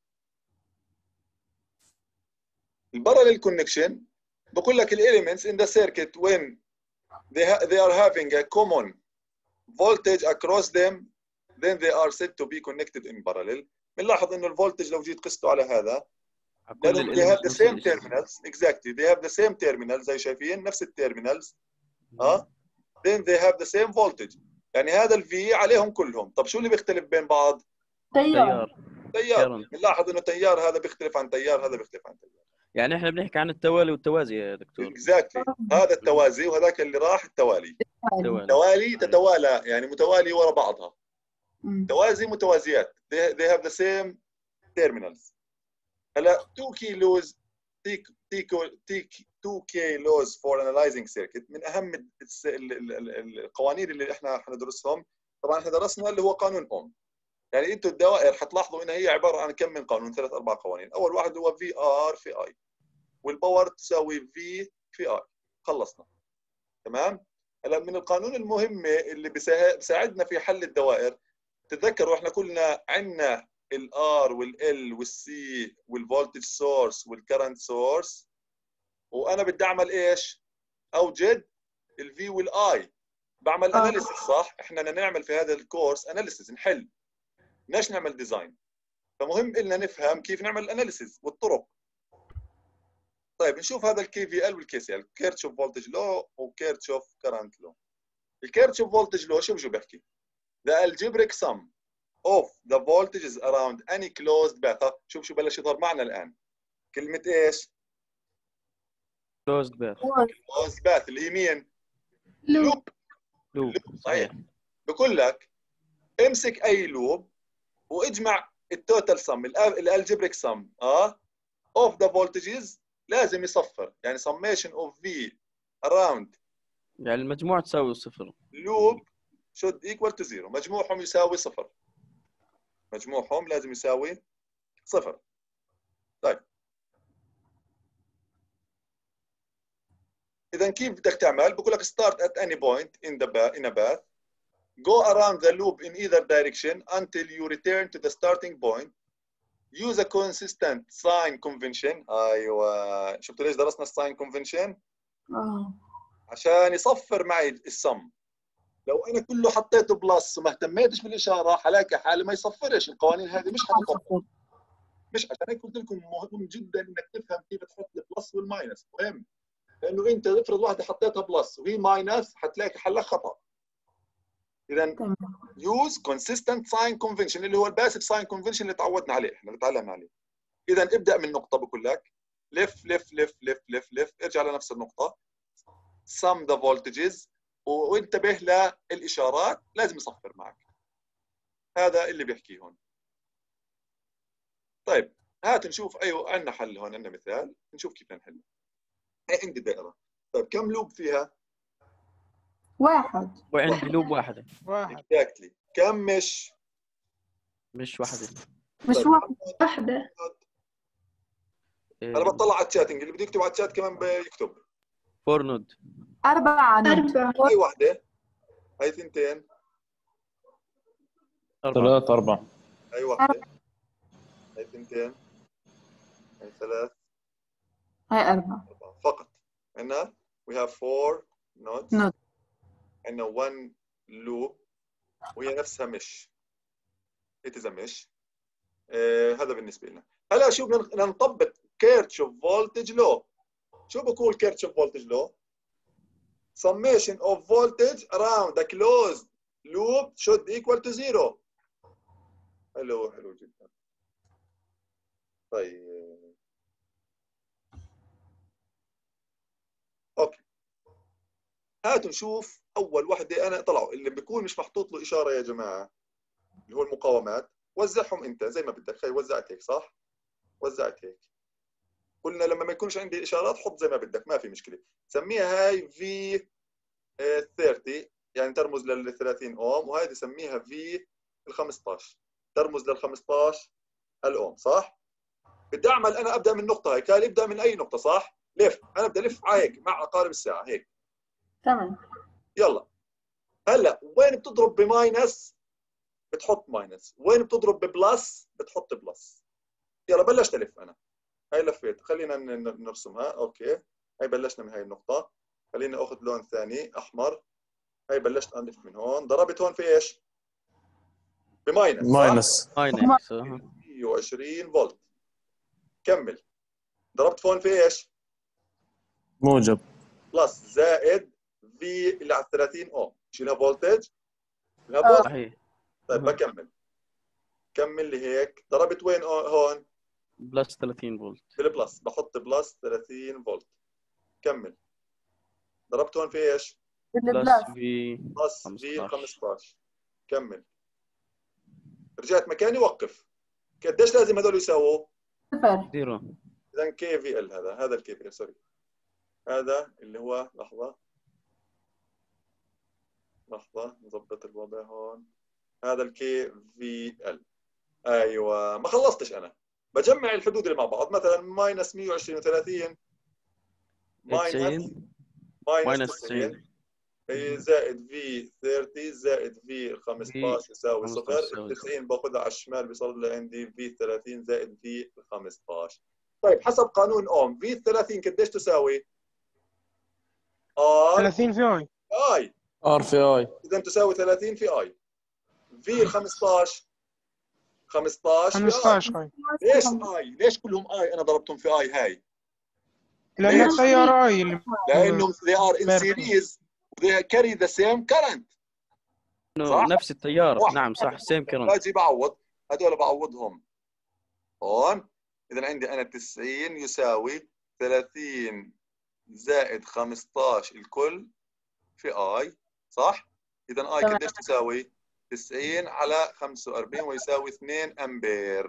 الباراليل كونكشن بقول لك الإيليمنتس in the circuit when they, they are having a common voltage across them then they are said to be connected in parallel. بنلاحظ انه الفولتج لو جيت قسته على هذا كل لانه they have the الاليمنتس same terminals exactly they have the same terminals زي شايفين نفس التيرمينالز اه then they have the same voltage. يعني هذا الفي عليهم كلهم. طب شو اللي بيختلف بين بعض؟ تيار. تيار تيار. بنلاحظ انه تيار هذا بيختلف عن تيار هذا بيختلف عن تيار. يعني احنا بنحكي عن التوالي والتوازي يا دكتور. اكزاكتلي هذا التوازي وهذاك اللي راح التوالي. توالي. توالي تتوالى يعني متوالي ورا بعضها. مم. توازي متوازيات they, they have the same terminals. هلا two kilos two kilos for analyzing circuit من اهم القوانين اللي احنا حندرسهم. طبعا احنا درسنا اللي هو قانون اوم. يعني انتم الدوائر حتلاحظوا انها هي عباره عن كم من قانون ثلاث اربع قوانين. اول واحد هو في ار في اي والباور تساوي في في اي. خلصنا تمام. هلا من القانون المهمه اللي بيساعدنا في حل الدوائر تتذكروا احنا كلنا عندنا الار والال والسي والفولتج سورس والكرنت سورس وانا بدي اعمل ايش؟ اوجد الفي والاي. بعمل آه. اناليسيس صح؟ احنا بدنا نعمل في هذا الكورس اناليسيس نحل بدناش نعمل ديزاين. فمهم إلنا نفهم كيف نعمل اناليسيس والطرق. طيب نشوف هذا الكي في ال والكي سي ال كيرتشوف فولتج لو وكيرتشوف كرنت لو. الكيرتشوف فولتج لو شو شو بحكي؟ The algebraic sum of the voltages around any closed path. شوف شو بلش يظهر معنا الآن. كلمة إيش؟ closed path. closed path اللي هي مين؟ لوب. لوب. صحيح. بقول لك امسك أي لوب واجمع التوتال سم الالجبريك سم اه of the voltages لازم يصفر. يعني summation of V around يعني المجموع تساوي صفر. loop should equal to zero. مجموعهم يساوي صفر. مجموعهم لازم يساوي صفر. طيب إذا كيف بدك تعمل؟ بقول لك start at any point in the path, in a path, go around the loop in either direction until you return to the starting point. Use a consistent sign convention. أيوة شفتوا ليش درسنا الساين convention؟ اه. عشان يصفر معي السم. لو أنا كله حطيته بلس وما اهتميتش بالإشارة حلاقي حالي ما يصفرش. القوانين هذه مش حتطبق. مش عشان هيك قلت لكم مهم جدا انك تفهم كيف تحط البلس والماينس. مهم لانه انت افرض واحده حطيتها بلس وهي ماينس حتلاقي حلها خطا. اذا يوز كونسيستنت ساين كونفنشن اللي هو الباسيف ساين كونفنشن اللي تعودنا عليه احنا تعلمنا عليه. اذا ابدا من نقطه بقول لك لف لف لف لف لف لف ارجع لنفس النقطه sum the voltages وانتبه للاشارات لازم يصفر معك. هذا اللي بيحكيه هون. طيب هات نشوف. ايوه عندنا حل هون عندنا مثال نشوف كيف نحل. هي عندي دائره. طيب كم لوب فيها؟ واحد. وعندي لوب واحده. واحد. اكزاكتلي. كم مش؟ مش واحده. مش طيب. واحد. واحدة. إيه، انا بطلع على الشاتنج اللي بده يكتب على الشات كمان بيكتب. فور نود. أربعة نود. أربعة. هي واحده. هي ثنتين. أربعة. ثلاث أربعة. هي واحده. هي ثنتين. هي ثلاث. هاي أربعة. أربعة فقط. عندنا we have four nodes. نود. عندنا one loop وهي نفسها مش. it is a mesh. آه هذا بالنسبه لنا. هلا شو بدنا نطبق كيرتشوف فولتج لو. شو بقول كيرتشوف فولتج لو؟ summation of voltage around the closed loop should equal to zero. حلو حلو جدا. طيب اوكي هاتوا نشوف اول وحده. انا طلعوا اللي بيكون مش محطوط له اشاره يا جماعه اللي هو المقاومات وزعهم انت زي ما بدك. هي وزعت هيك صح؟ وزعت هيك. قلنا لما ما يكونش عندي اشارات حط زي ما بدك ما في مشكله. سميها هاي في ثلاثين يعني ترمز لل ثلاثين اوم وهذه سميها في ال خمسطعش ترمز لل خمسطعش الاوم صح؟ بدي اعمل انا ابدا من النقطه هاي. كان ابدا من اي نقطه صح؟ لف. انا بدي الف هيك مع عقارب الساعه هيك. تمام. يلا هلا وين بتضرب بماينس بتحط ماينس. وين بتضرب ببلس بتحط بلس. يلا بلشت الف انا. هاي لفيت. خلينا نرسمها. اوكي هاي بلشنا من هاي النقطه. خليني اخذ لون ثاني احمر. هاي بلشت الف من هون. ضربت هون في ايش؟ بماينس صح؟ ماينس ماينس آه. مية وعشرين فولت. كمل. ضربت هون في ايش؟ موجب بلس زائد في اللي على ثلاثين اوم، شيلها فولتج؟ شيلها آه. فولت. صحيح. طيب بكمل. كمل لي هيك. ضربت وين هون؟ بلس ثلاثين فولت. بالبلس، بحط بلس ثلاثين فولت. كمل. ضربت هون في ايش؟ بلس بالبلس في بلس في خمسة عشر. خمسطعش. كمل. رجعت مكاني وقف. قديش لازم هذول يساووا؟ صفر. زيرو. اذا كي في ال هذا هذا الكي في ال سوري. هذا اللي هو لحظة لحظة نظبط الوضع هون. هذا الكي في ال. ايوه ما خلصتش انا. بجمع الحدود اللي مع بعض، مثلا ماينس مية وعشرين و30 ماينس تسعين ماينس ماينس تسعين تسعين زائد في ثلاثين زائد في خمسطعش يساوي خمسطعش صفر. يساوي ال تسعين باخذها على الشمال بيصير لي عندي في ثلاثين زائد في خمسطعش. طيب حسب قانون اوم في ثلاثين قديش تساوي؟ اي ثلاثين في اي. اي ار في اي. اذا تساوي ثلاثين في اي. في ال خمسطعش خمسطعش في اي. خمسطعش اي. ليش اي؟ ليش كلهم اي انا ضربتهم في اي هاي؟ لان ليش؟ التيار اي اللي لانه they are in بارد. series they carry the same current. إنه صح؟ نفس التيار. واحد. نعم صح سيم كرنت. باجي بعوض هذول بعوضهم هون. اذا عندي انا تسعين يساوي ثلاثين زائد خمسطعش الكل في اي صح؟ اذا اي تمام. قديش تساوي؟ تسعين على خمسة وأربعين ويساوي اثنين امبير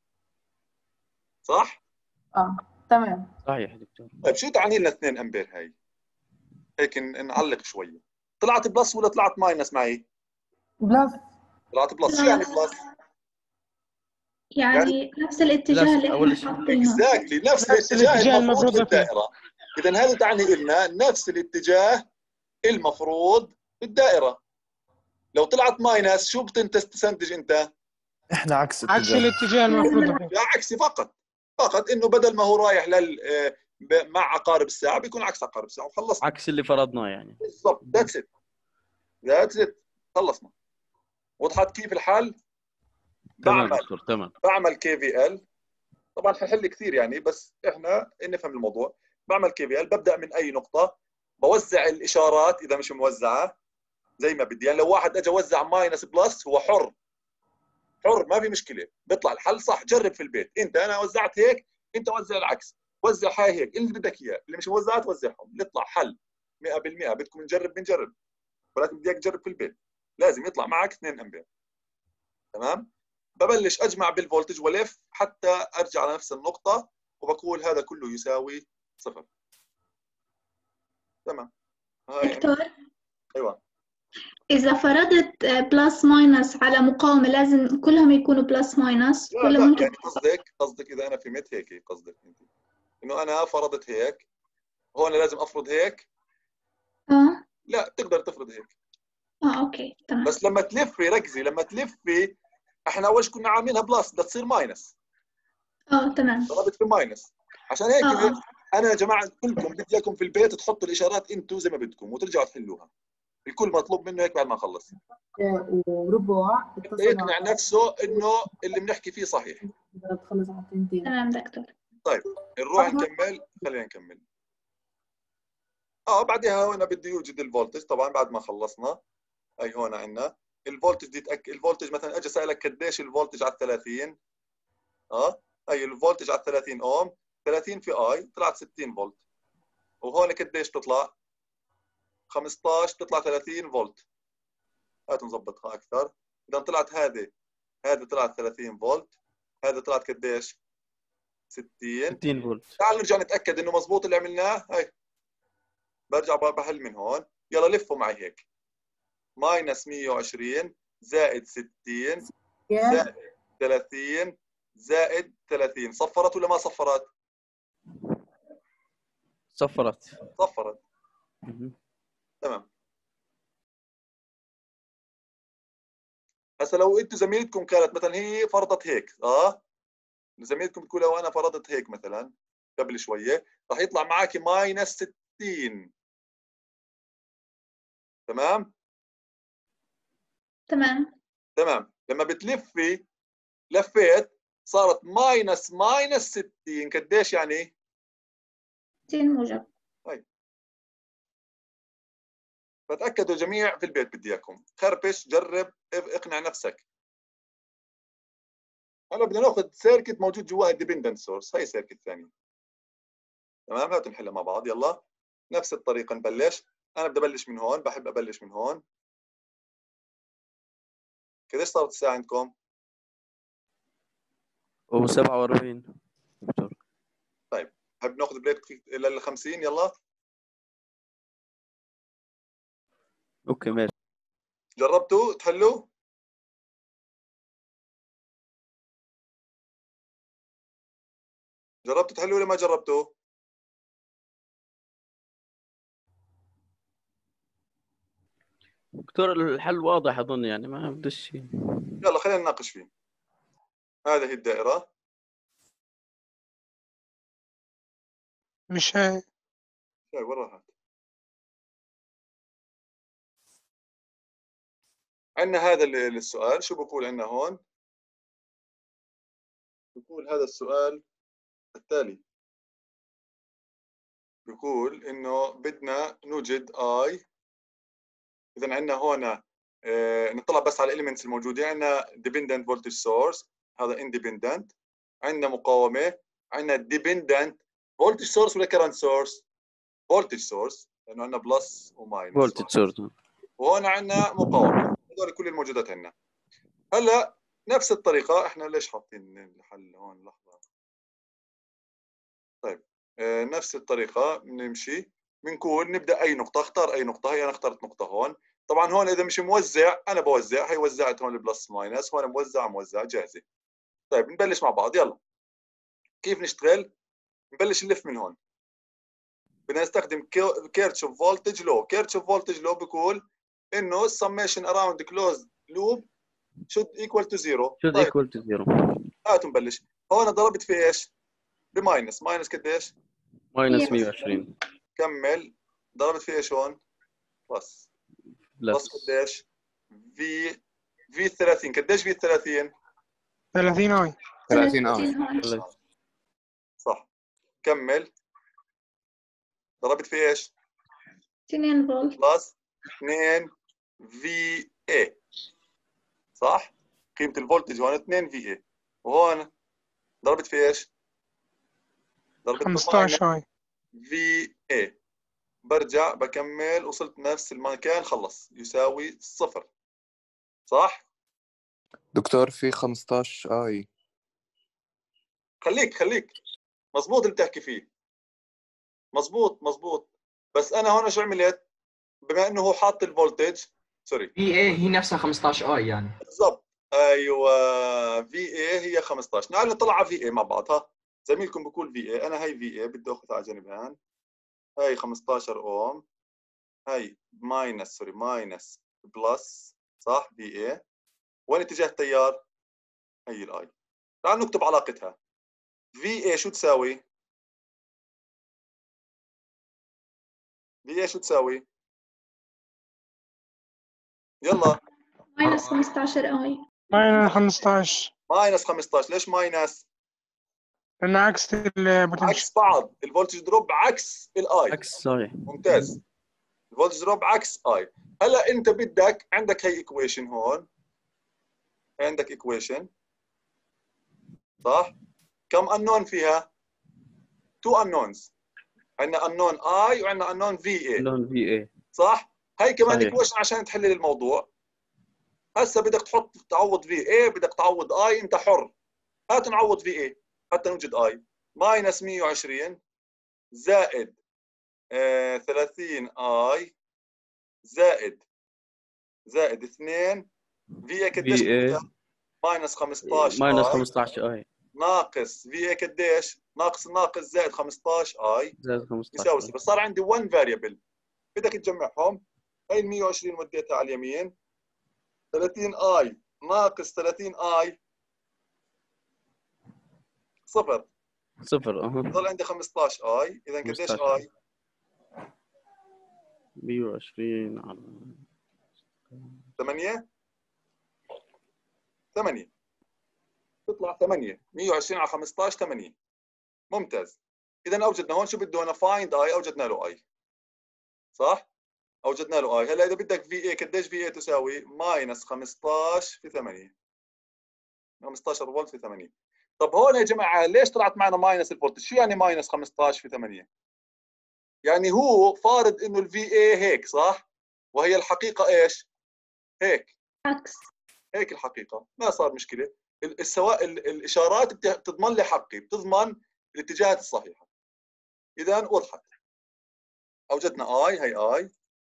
صح؟ اه تمام. صحيح دكتور. طيب شو تعني لنا اثنين امبير هاي؟ هيك نعلق شويه. طلعت بلس ولا طلعت ماينس معي؟ بلس. طلعت بلس. شو يعني بلس؟ يعني نفس الاتجاه اللي أول احنا شيء. حاطينه. اكزاكتلي نفس نفس الاتجاه الاتجاه المفروض المفروض فيه. بالدائره. اذا هذا تعني لنا نفس الاتجاه المفروض بالدائره. لو طلعت ماينس شو بتستنتج انت؟ احنا عكس عكس الاتجاه. الاتجاه المفروض فيه. لا عكسي فقط. فقط انه بدل ما هو رايح لل مع عقارب الساعه بيكون عكس عقارب الساعه وخلصنا. عكس اللي فرضناه يعني. بالضبط. ذاتس ات ذاتس ات خلصنا. وضحت كيف الحل؟ تمام بعمل دكتور تمام. بعمل كي في ال. طبعا حنحل كثير يعني بس احنا نفهم الموضوع. بعمل كي في ال ببدا من اي نقطه، بوزع الاشارات اذا مش موزعه زي ما بدي. يعني لو واحد اجى وزع ماينس بلس هو حر حر ما في مشكله، بيطلع الحل صح. جرب في البيت انت. انا وزعت هيك انت وزع العكس. وزع هاي هيك اللي بدك اياه، اللي مش موزعات وزعهم يطلع حل مئة بالمئة. بدكم نجرب بنجرب، ولكن بدي اياك تجرب في البيت. لازم يطلع معك اثنين امبير. تمام. ببلش اجمع بالفولتج والف حتى ارجع على نفس النقطه وبقول هذا كله يساوي صفر. تمام. هاي دكتور ايوه. إذا فرضت بلس ماينس على مقاومة لازم كلهم يكونوا بلس ماينس لا ولا لا ممكن؟ يعني قصدك قصدك اذا انا فهمت هيك قصدك انت انه انا فرضت هيك هون لازم افرض هيك؟ اه لا تقدر تفرض هيك اه اوكي تمام. بس لما تلفي ركزي لما تلفي احنا اول شيء كنا عاملينها بلس بدها تصير ماينس. اه تمام. ضربت في ماينس عشان هيك اه اه انا يا جماعه كلكم بدي اياكم في البيت تحطوا الاشارات انتم زي ما بدكم وترجعوا تحلوها. الكل مطلوب منه هيك بعد ما نخلص وربع حتى يقنع نفسه انه اللي بنحكي فيه صحيح. تخلص على التنتين. تمام دكتور. طيب نروح نكمل. خلينا نكمل. اه بعدها هون بدي يوجد الفولتج طبعا بعد ما خلصنا. اي هون عندنا الفولتج دي تأكد. الفولتج مثلا اجى سالك قديش الفولتج على ثلاثين. اه اي الفولتج على ثلاثين اوم ثلاثين في اي طلعت ستين فولت. وهون قديش تطلع؟ خمسطعش تطلع ثلاثين فولت. هات نظبطها اكثر. اذا طلعت هذه هذه طلعت ثلاثين فولت. هذه طلعت قديش؟ ستين. ستين فولت. تعال نرجع نتاكد انه مزبوط اللي عملناه. هاي برجع بحل من هون. يلا لفوا معي هيك. ماينس مية وعشرين زائد ستين زائد ثلاثين زائد ثلاثين. صفرت ولا ما صفرت؟ صفرت. صفرت. مهم. تمام. هسه لو انتم زميلتكم كانت مثلا هي فرضت هيك اه زميلتكم تقول لو انا فرضت هيك مثلا قبل شويه راح يطلع معك ماينس ستين. تمام؟ تمام. تمام. لما بتلفي لفيت صارت ماينس ماينس ستين، قديش يعني؟ ستين موجب. فتأكدوا جميع في البيت، بدي اياكم خربش، جرب، اقنع نفسك. هلا بدنا ناخذ سيركت موجود جواها الديبندنت سورس، هي سيركت ثانيه. تمام، هاتوا نحلها مع بعض. يلا نفس الطريقه نبلش. انا بدي ابلش من هون، بحب ابلش من هون. قديش صارت الساعه عندكم؟ وسبعة وأربعين دكتور. طيب بحب ناخذ بريك لل خمسين. يلا اوكي ماشي. جربتوا تحلوا؟ جربتوا تحلوا ولا ما جربتوا؟ دكتور الحل واضح اظن، يعني ما بدش. يلا خلينا نناقش فيه. هذه هي الدائره، مش هاي. شايف وراها. عندنا هذا السؤال، شو بقول عندنا هون؟ بقول هذا السؤال التالي، بقول انه بدنا نوجد اي. اذا عندنا هون آه نطلع بس على الاليمنتس الموجوده. عندنا ديبندنت فولتج سورس، هذا اندبندنت. عندنا مقاومه، عندنا ديبندنت فولتج سورس ولا كرنت سورس؟ فولتج سورس، لانه عندنا بلس وماينس. فولتج سورس. وهون عندنا مقاومه. هذول كل الموجودات عندنا. هلا نفس الطريقه، احنا ليش حاطين الحل هون؟ لحظه. طيب آه نفس الطريقه بنمشي، بنقول نبدا اي نقطه، اختار اي نقطه. هي انا اخترت نقطه هون. طبعا هون اذا مش موزع انا بوزع، هي وزعت هون البلس ماينس، هون موزع موزع جاهزه. طيب نبلش مع بعض. يلا كيف نشتغل؟ نبلش نلف من هون. بدنا نستخدم كيرتشوف فولتج لو. كيرتشوف فولتج لو بقول انه summation around closed loop should equal to zero. should طيب equal to zero. هاتوا نبلش. هون ضربت في ايش؟ بماينس. ماينس قديش؟ ماينس مية وعشرين. كمل. ضربت في ايش هون؟ بلس. بلس قديش؟ في في ثلاثين. قديش في ثلاثين؟ ثلاثين اي. ثلاثين اي. صح. كمل. ضربت في ايش؟ اثنين فولت. بلس اثنين في اي. صح؟ قيمة الفولتج هون اثنين في اي. وهون ضربت في ايش؟ ضربت خمسطعش اي. في اي. برجع بكمل، وصلت نفس المكان، خلص يساوي صفر. صح؟ دكتور في خمسطعش اي. خليك خليك مزبوط اللي بتحكي فيه، مزبوط مزبوط. بس انا هون شو عملت؟ بما انه هو حاط الفولتج، سوري، في اي هي نفسها خمسطعش اي يعني. بالضبط. ايوه في اي هي خمسطعش. تعال نطلع على في اي مع بعض. ها زميلكم بقول في اي، انا هي في اي بدي اخذها على جنب هان. هاي خمسطعش اوم، هاي ماينس سوري ماينس بلس، صح؟ في اي. وين اتجاه التيار؟ هي الاي. تعال نكتب علاقتها. في اي شو تساوي؟ في اي شو تساوي؟ يلا. ماينس خمسطعش اي. ماينس خمسطعش. ماينس خمسطعش. ليش ماينس؟ لأن عكس البوتنشال. عكس بعض. الفولتج دروب عكس الاي. عكس صحيح. ممتاز. الفولتج دروب عكس اي. هلا انت بدك، عندك هي ايكويشن هون، عندك ايكويشن صح؟ كم انون فيها؟ تو انونز. عندنا انون اي وعندنا انون في اي. لون في اي. صح؟ هي كمان صحيح. ايكويشن عشان تحلل الموضوع. هسه بدك تحط تعوض في اي، بدك تعوض اي، انت حر. هات نعوض في اي حتى نوجد اي. ماينس مية وعشرين زائد آه ثلاثين اي زائد زائد اثنين في اي. قديش في اي قيمتها؟ ماينس خمسطعش ماينس اي خمسطعش اي ناقص في اي قديش؟ ناقص ناقص زائد خمسطعش اي زائد خمسطعش يساوي اي. صفر. صار عندي واحد فاريبل بدك تجمعهم. هي ال مية وعشرين وديتها على اليمين، ثلاثين اي ناقص ثلاثين اي صفر. صفر. اها. ضل عندي خمسطعش اي. اذا قديش اي؟ مية وعشرين على ثمانية. ثمانية. تطلع ثمانية. مية وعشرين على خمسطعش ثمانية. ممتاز. اذا اوجدنا هون شو بده هنا؟ فايند اي، اوجدنا له اي. صح؟ اوجدنا له اي. هلا اذا بدك في اي، قديش في اي تساوي؟ ماينس خمسطعش في ثمانية. خمسطعش فولت في ثمانية. طب هون يا جماعه ليش طلعت معنا ماينس الفولت؟ شو يعني ماينس خمسطعش في ثمانية؟ يعني هو فارض انه الفي اي هيك، صح؟ وهي الحقيقه ايش؟ هيك. عكس. هيك الحقيقه، ما صار مشكله. السواء الاشارات بتضمن لي حقي، بتضمن الاتجاهات الصحيحه. اذا وضحت. اوجدنا اي، هي اي.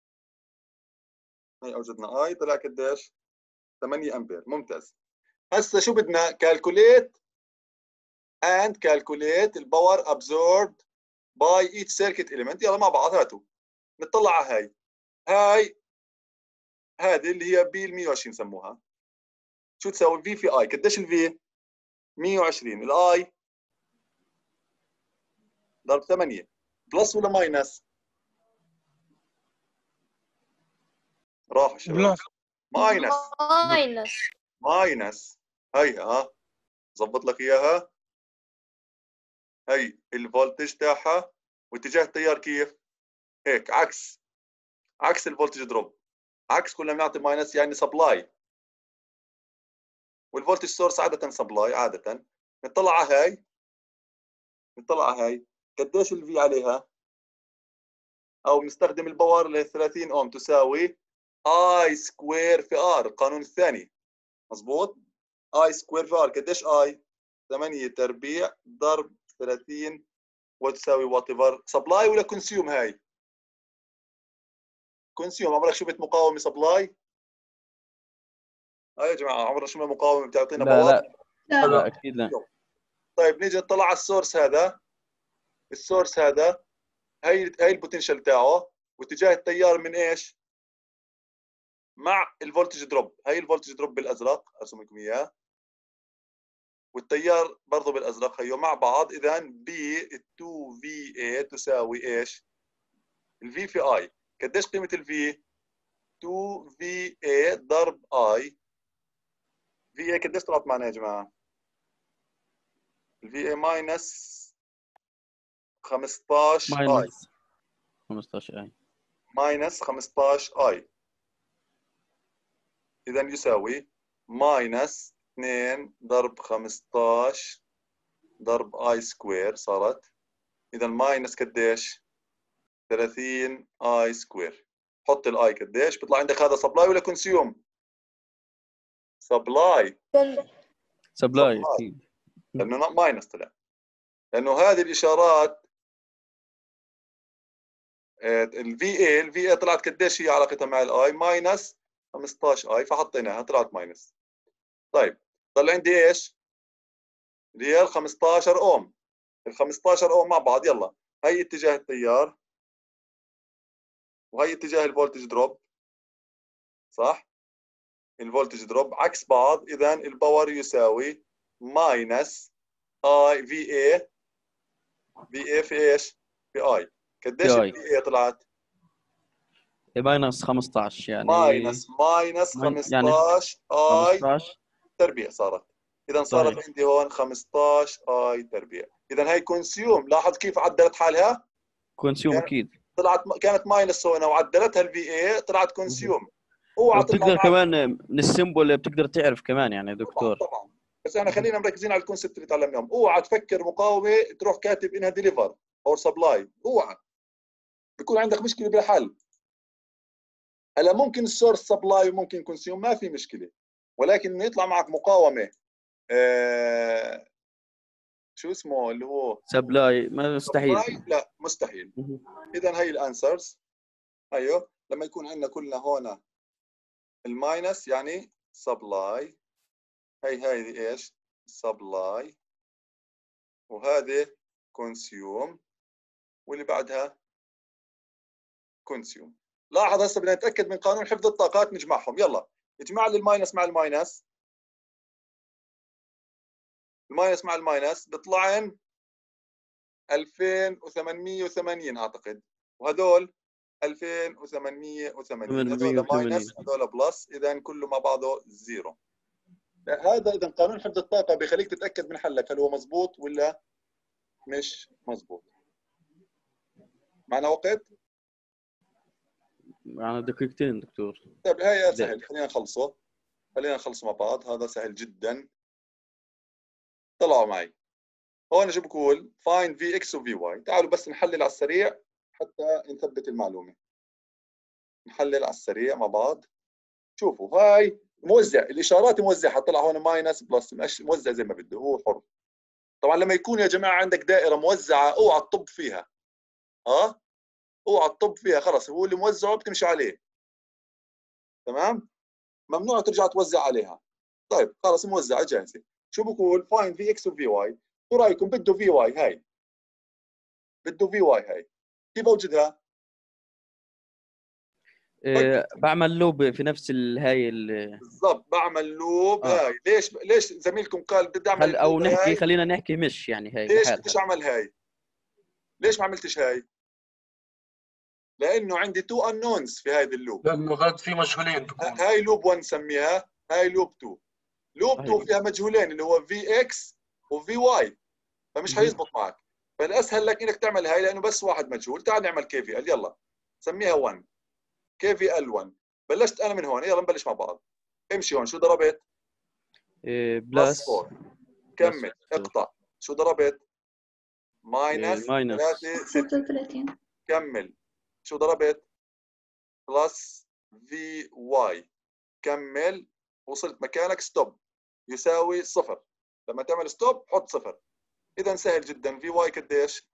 هي اوجدنا اي، طلع قديش؟ ثمانية امبير. ممتاز. هسه شو بدنا؟ كالكوليت and calculate the power absorbed by each circuit element. يلا مع بعض هاتوا نطلع على هاي. هاي هذه اللي هي بي ال مية وعشرين سموها. شو تساوي؟ في في اي. قديش الفي؟ مية وعشرين. الاي ضرب ثمانية. بلس ولا ماينس؟ راح الشباب. بلس. ماينس. ماينس. ماينس. هي ها ظبط لك اياها. هي الفولتج تاعها واتجاه التيار كيف؟ هيك عكس عكس الفولتج دروب. عكس كلنا بنعطي ماينس يعني سبلاي، والفولتج سورس عاده سبلاي. عاده نطلع على هاي، نطلع على هاي قديش الفي عليها؟ او بنستخدم الباور اللي هي ثلاثين اوم تساوي اي سكوير في ار، القانون الثاني. مظبوط. اي سكوير في ار قديش اي؟ ثمانية تربيع ضرب ثلاثين وتساوي وات ايفر. سبلاي ولا كونسيوم؟ هاي كونسيوم. عمرك شفت مقاومه سبلاي؟ هاي يا جماعه عمرنا شفنا مقاومه بتعطينا لا باور؟ لا لا. لا اكيد لا. طيب نيجي نطلع على السورس هذا. السورس هذا هي هي البوتنشال تاعه واتجاه التيار من ايش؟ مع الفولتج دروب. هي الفولتج دروب بالازرق ارسم لكم اياه، والتيار برضه بالازرق. هيو مع بعض. اذا بي اثنين في اي تساوي ايش؟ الفي في اي. قديش قيمه الفي؟ اثنين في اي ضرب اي. في اي قديش طلعت معنا يا جماعه؟ الفي اي ماينس خمسطعش اي. ماينس خمسطعش اي. ماينس خمسطعش اي. اذا يساوي ماينس اثنين ضرب خمسطعش ضرب اي سكوير. صارت اذا ماينس قديش؟ ثلاثين اي سكوير. حط الاي قديش بيطلع عندك؟ هذا سبلاي ولا كونسيوم؟ سبلاي. سبلاي اكيد. لانه ماينس طلع، لانه هذه الاشارات الفي اي الفي اي طلعت قديش هي علاقتها مع الاي؟ ماينس خمسطعش اي، فحطيناها طلعت ماينس. طيب ضل عندي ايش؟ اللي هي ال خمسطعش اوم. ال خمسطعش اوم مع بعض. يلا هي اتجاه التيار وهي اتجاه الفولتج دروب. صح؟ الفولتج دروب عكس بعض. اذا الباور يساوي ماينس اي في اي. في اي في ايش؟ في اي. قديش في الفي اي طلعت؟ ماينس خمسطعش يعني ماينس ماينس يعني خمسطعش اي خمسطعش تربيع صارت. اذا صارت صحيح. عندي هون خمسطعش اي تربيع. اذا هي كونسيوم. لاحظ كيف عدلت حالها؟ كونسيوم كان- اكيد. طلعت كانت ماينس هنا وعدلتها الفي اي طلعت كونسيوم. اوعى تطلع وبتقدر معك. كمان من السيمبل بتقدر تعرف كمان يعني يا دكتور. طبعا طبعا. بس احنا خلينا مركزين على الكونسبت اللي تعلمناهم. اوعى تفكر مقاومه تروح كاتب انها ديليفر او سبلاي. اوعى، بيكون عندك مشكله بالحل. هلا ممكن السورس سبلاي وممكن كونسيوم، ما في مشكله، ولكن انه يطلع معك مقاومه آه شو اسمه اللي هو سبلاي ما مستحيل. سبلاي، لا مستحيل. اذا هي الانسرز. ايوه لما يكون عندنا كلنا هون الماينس يعني سبلاي. هي هذه ايش؟ سبلاي. وهذه كونسيوم. واللي بعدها كونسيوم. لاحظ هسه بدنا نتاكد من قانون حفظ الطاقات نجمعهم. يلا اجمع لي الماينس مع الماينس. الماينس مع الماينس بيطلعن ألفين وثمانمية وثمانين اعتقد، وهدول ألفين وثمانمية وثمانين. هذول ماينس هذول بلس. اذا كله مع بعضه زيرو. هذا اذا قانون حفظ الطاقه بيخليك تتاكد من حلك هل هو مزبوط ولا مش مزبوط. معنا وقت؟ معنا دقيقتين دكتور. طيب هي سهل، خلينا نخلصه خلينا نخلص مع بعض. هذا سهل جدا. طلعوا معي هون شو بقول؟ find في اكس وفي واي. تعالوا بس نحلل على السريع حتى نثبت المعلومه. نحلل على السريع مع بعض. شوفوا هاي موزع، الاشارات موزعه، طلع هون ماينس بلس، موزع زي ما بده، هو حر. طبعا لما يكون يا جماعه عندك دائره موزعه اوعى تطب فيها. ها؟ اوعى تطب فيها، خلص هو اللي موزعه بتمشي عليه. تمام؟ ممنوع ترجع توزع عليها. طيب خلص موزعه جاهزه. شو بقول؟ فاين في اكس وفي واي. شو رايكم؟ بده في واي هاي. بده في واي هاي. كيف اوجدها؟ إيه بعمل لوب في نفس الهاي ال... بالضبط بعمل لوب. آه. هاي ليش ليش زميلكم قال بدي اعمل خل... او اللوب نحكي هاي؟ خلينا نحكي مش يعني هاي ليش لحالها. بديش اعمل هاي؟ ليش ما عملتش هاي؟ لانه عندي تو انونز في هذا اللوب. لانه غاد في مشغولين تكون. هاي لوب واحد نسميها، هاي لوب اثنين. لوب اثنين صحيح. فيها مجهولين اللي هو في اكس وفي واي، فمش حيزبط معك. فالاسهل لك انك تعمل هاي لانه بس واحد مجهول. تعال نعمل كي في ال. يلا سميها واحد كي في ال واحد. بلشت انا من هون، يلا نبلش مع بعض. امشي هون. شو ضربت؟ إيه بلس بلس أربعة. كمل اقطع. شو ضربت؟ ماينس ماينس ثلاثة ستة. ستة وثلاثين. كمل. شو ضربت؟ بلس في واي. كمل. وصلت مكانك ستوب يساوي صفر. لما تعمل ستوب حط صفر. اذا سهل جدا. في واي قديش؟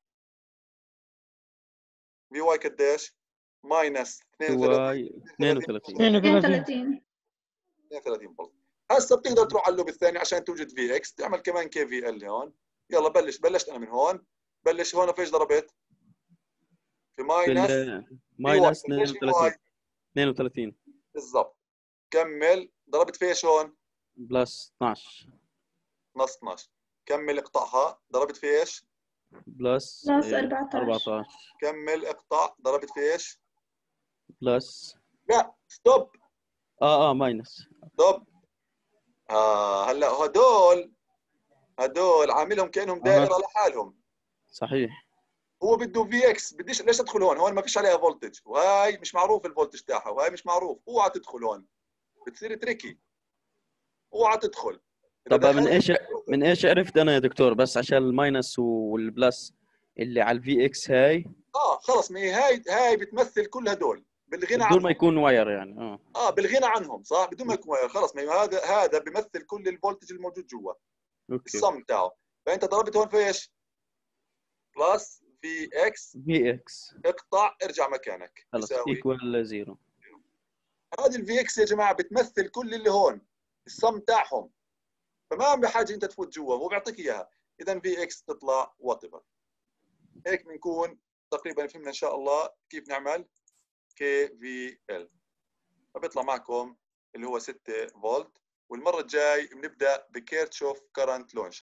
في واي قديش؟ ماينس اثنين وثلاثين. واي اثنين وثلاثين. اثنين اثنين وثلاثين. وثلاثين. اثنين وثلاثين فولت. هسه بتقدر تروح على اللوب الثاني عشان توجد في اكس. تعمل كمان كي في ال هون. يلا بلش. بلشت انا من هون. بلش هون. فيش ضربت؟ في في ماينس ال- ماينس اثنين ليش في وثلاثين. واي؟ اثنين وثلاثين بالضبط. كمل. ضربت فيش هون؟ بلس اثنعش. نص اثنعش. كمل اقطعها. ضربت فيش؟ بلس بلس إيه أربعة عشر. أربعة عشر. كمل اقطع. ضربت فيش؟ بلس لا ستوب. اه اه ماينس. ستوب. آه هلا هدول هدول عاملهم كانهم دائره أها. لحالهم. صحيح. هو بده في اكس. بديش ليش ادخل هون؟ هون ما فيش عليها فولتج، وهاي مش معروف الفولتج تاعها، وهاي مش معروف. اوعى تدخل هون، بتصير تريكي. اوعى تدخل. إذا طب من دخلت ايش من ايش عرفت انا يا دكتور؟ بس عشان الماينس والبلس اللي على الفي اكس هاي اه خلص. ما هي هاي هاي بتمثل كل هدول بالغنى بدون عنهم. ما يكون واير يعني. اه اه بالغنى عنهم صح، بدون ما يكون واير. خلص ما هي هذا هذا بيمثل كل الفولتج الموجود جوا اوكي. الصم تاعه. فانت ضربت هون في ايش؟ بلس في اكس. في اكس اقطع. ارجع مكانك. خلص يساوي ايكوال زيرو. هذه الفي اكس يا جماعه بتمثل كل اللي هون الصم تاعهم. فما بحاجه انت تفوت جوا، هو بيعطيك اياها. اذا في اكس تطلع وات ايفر. هيك بنكون تقريبا فهمنا ان شاء الله كيف نعمل كي في ال. فبيطلع معكم اللي هو ستة فولت. والمره الجاي بنبدا بكيرتشوف كرنت لو.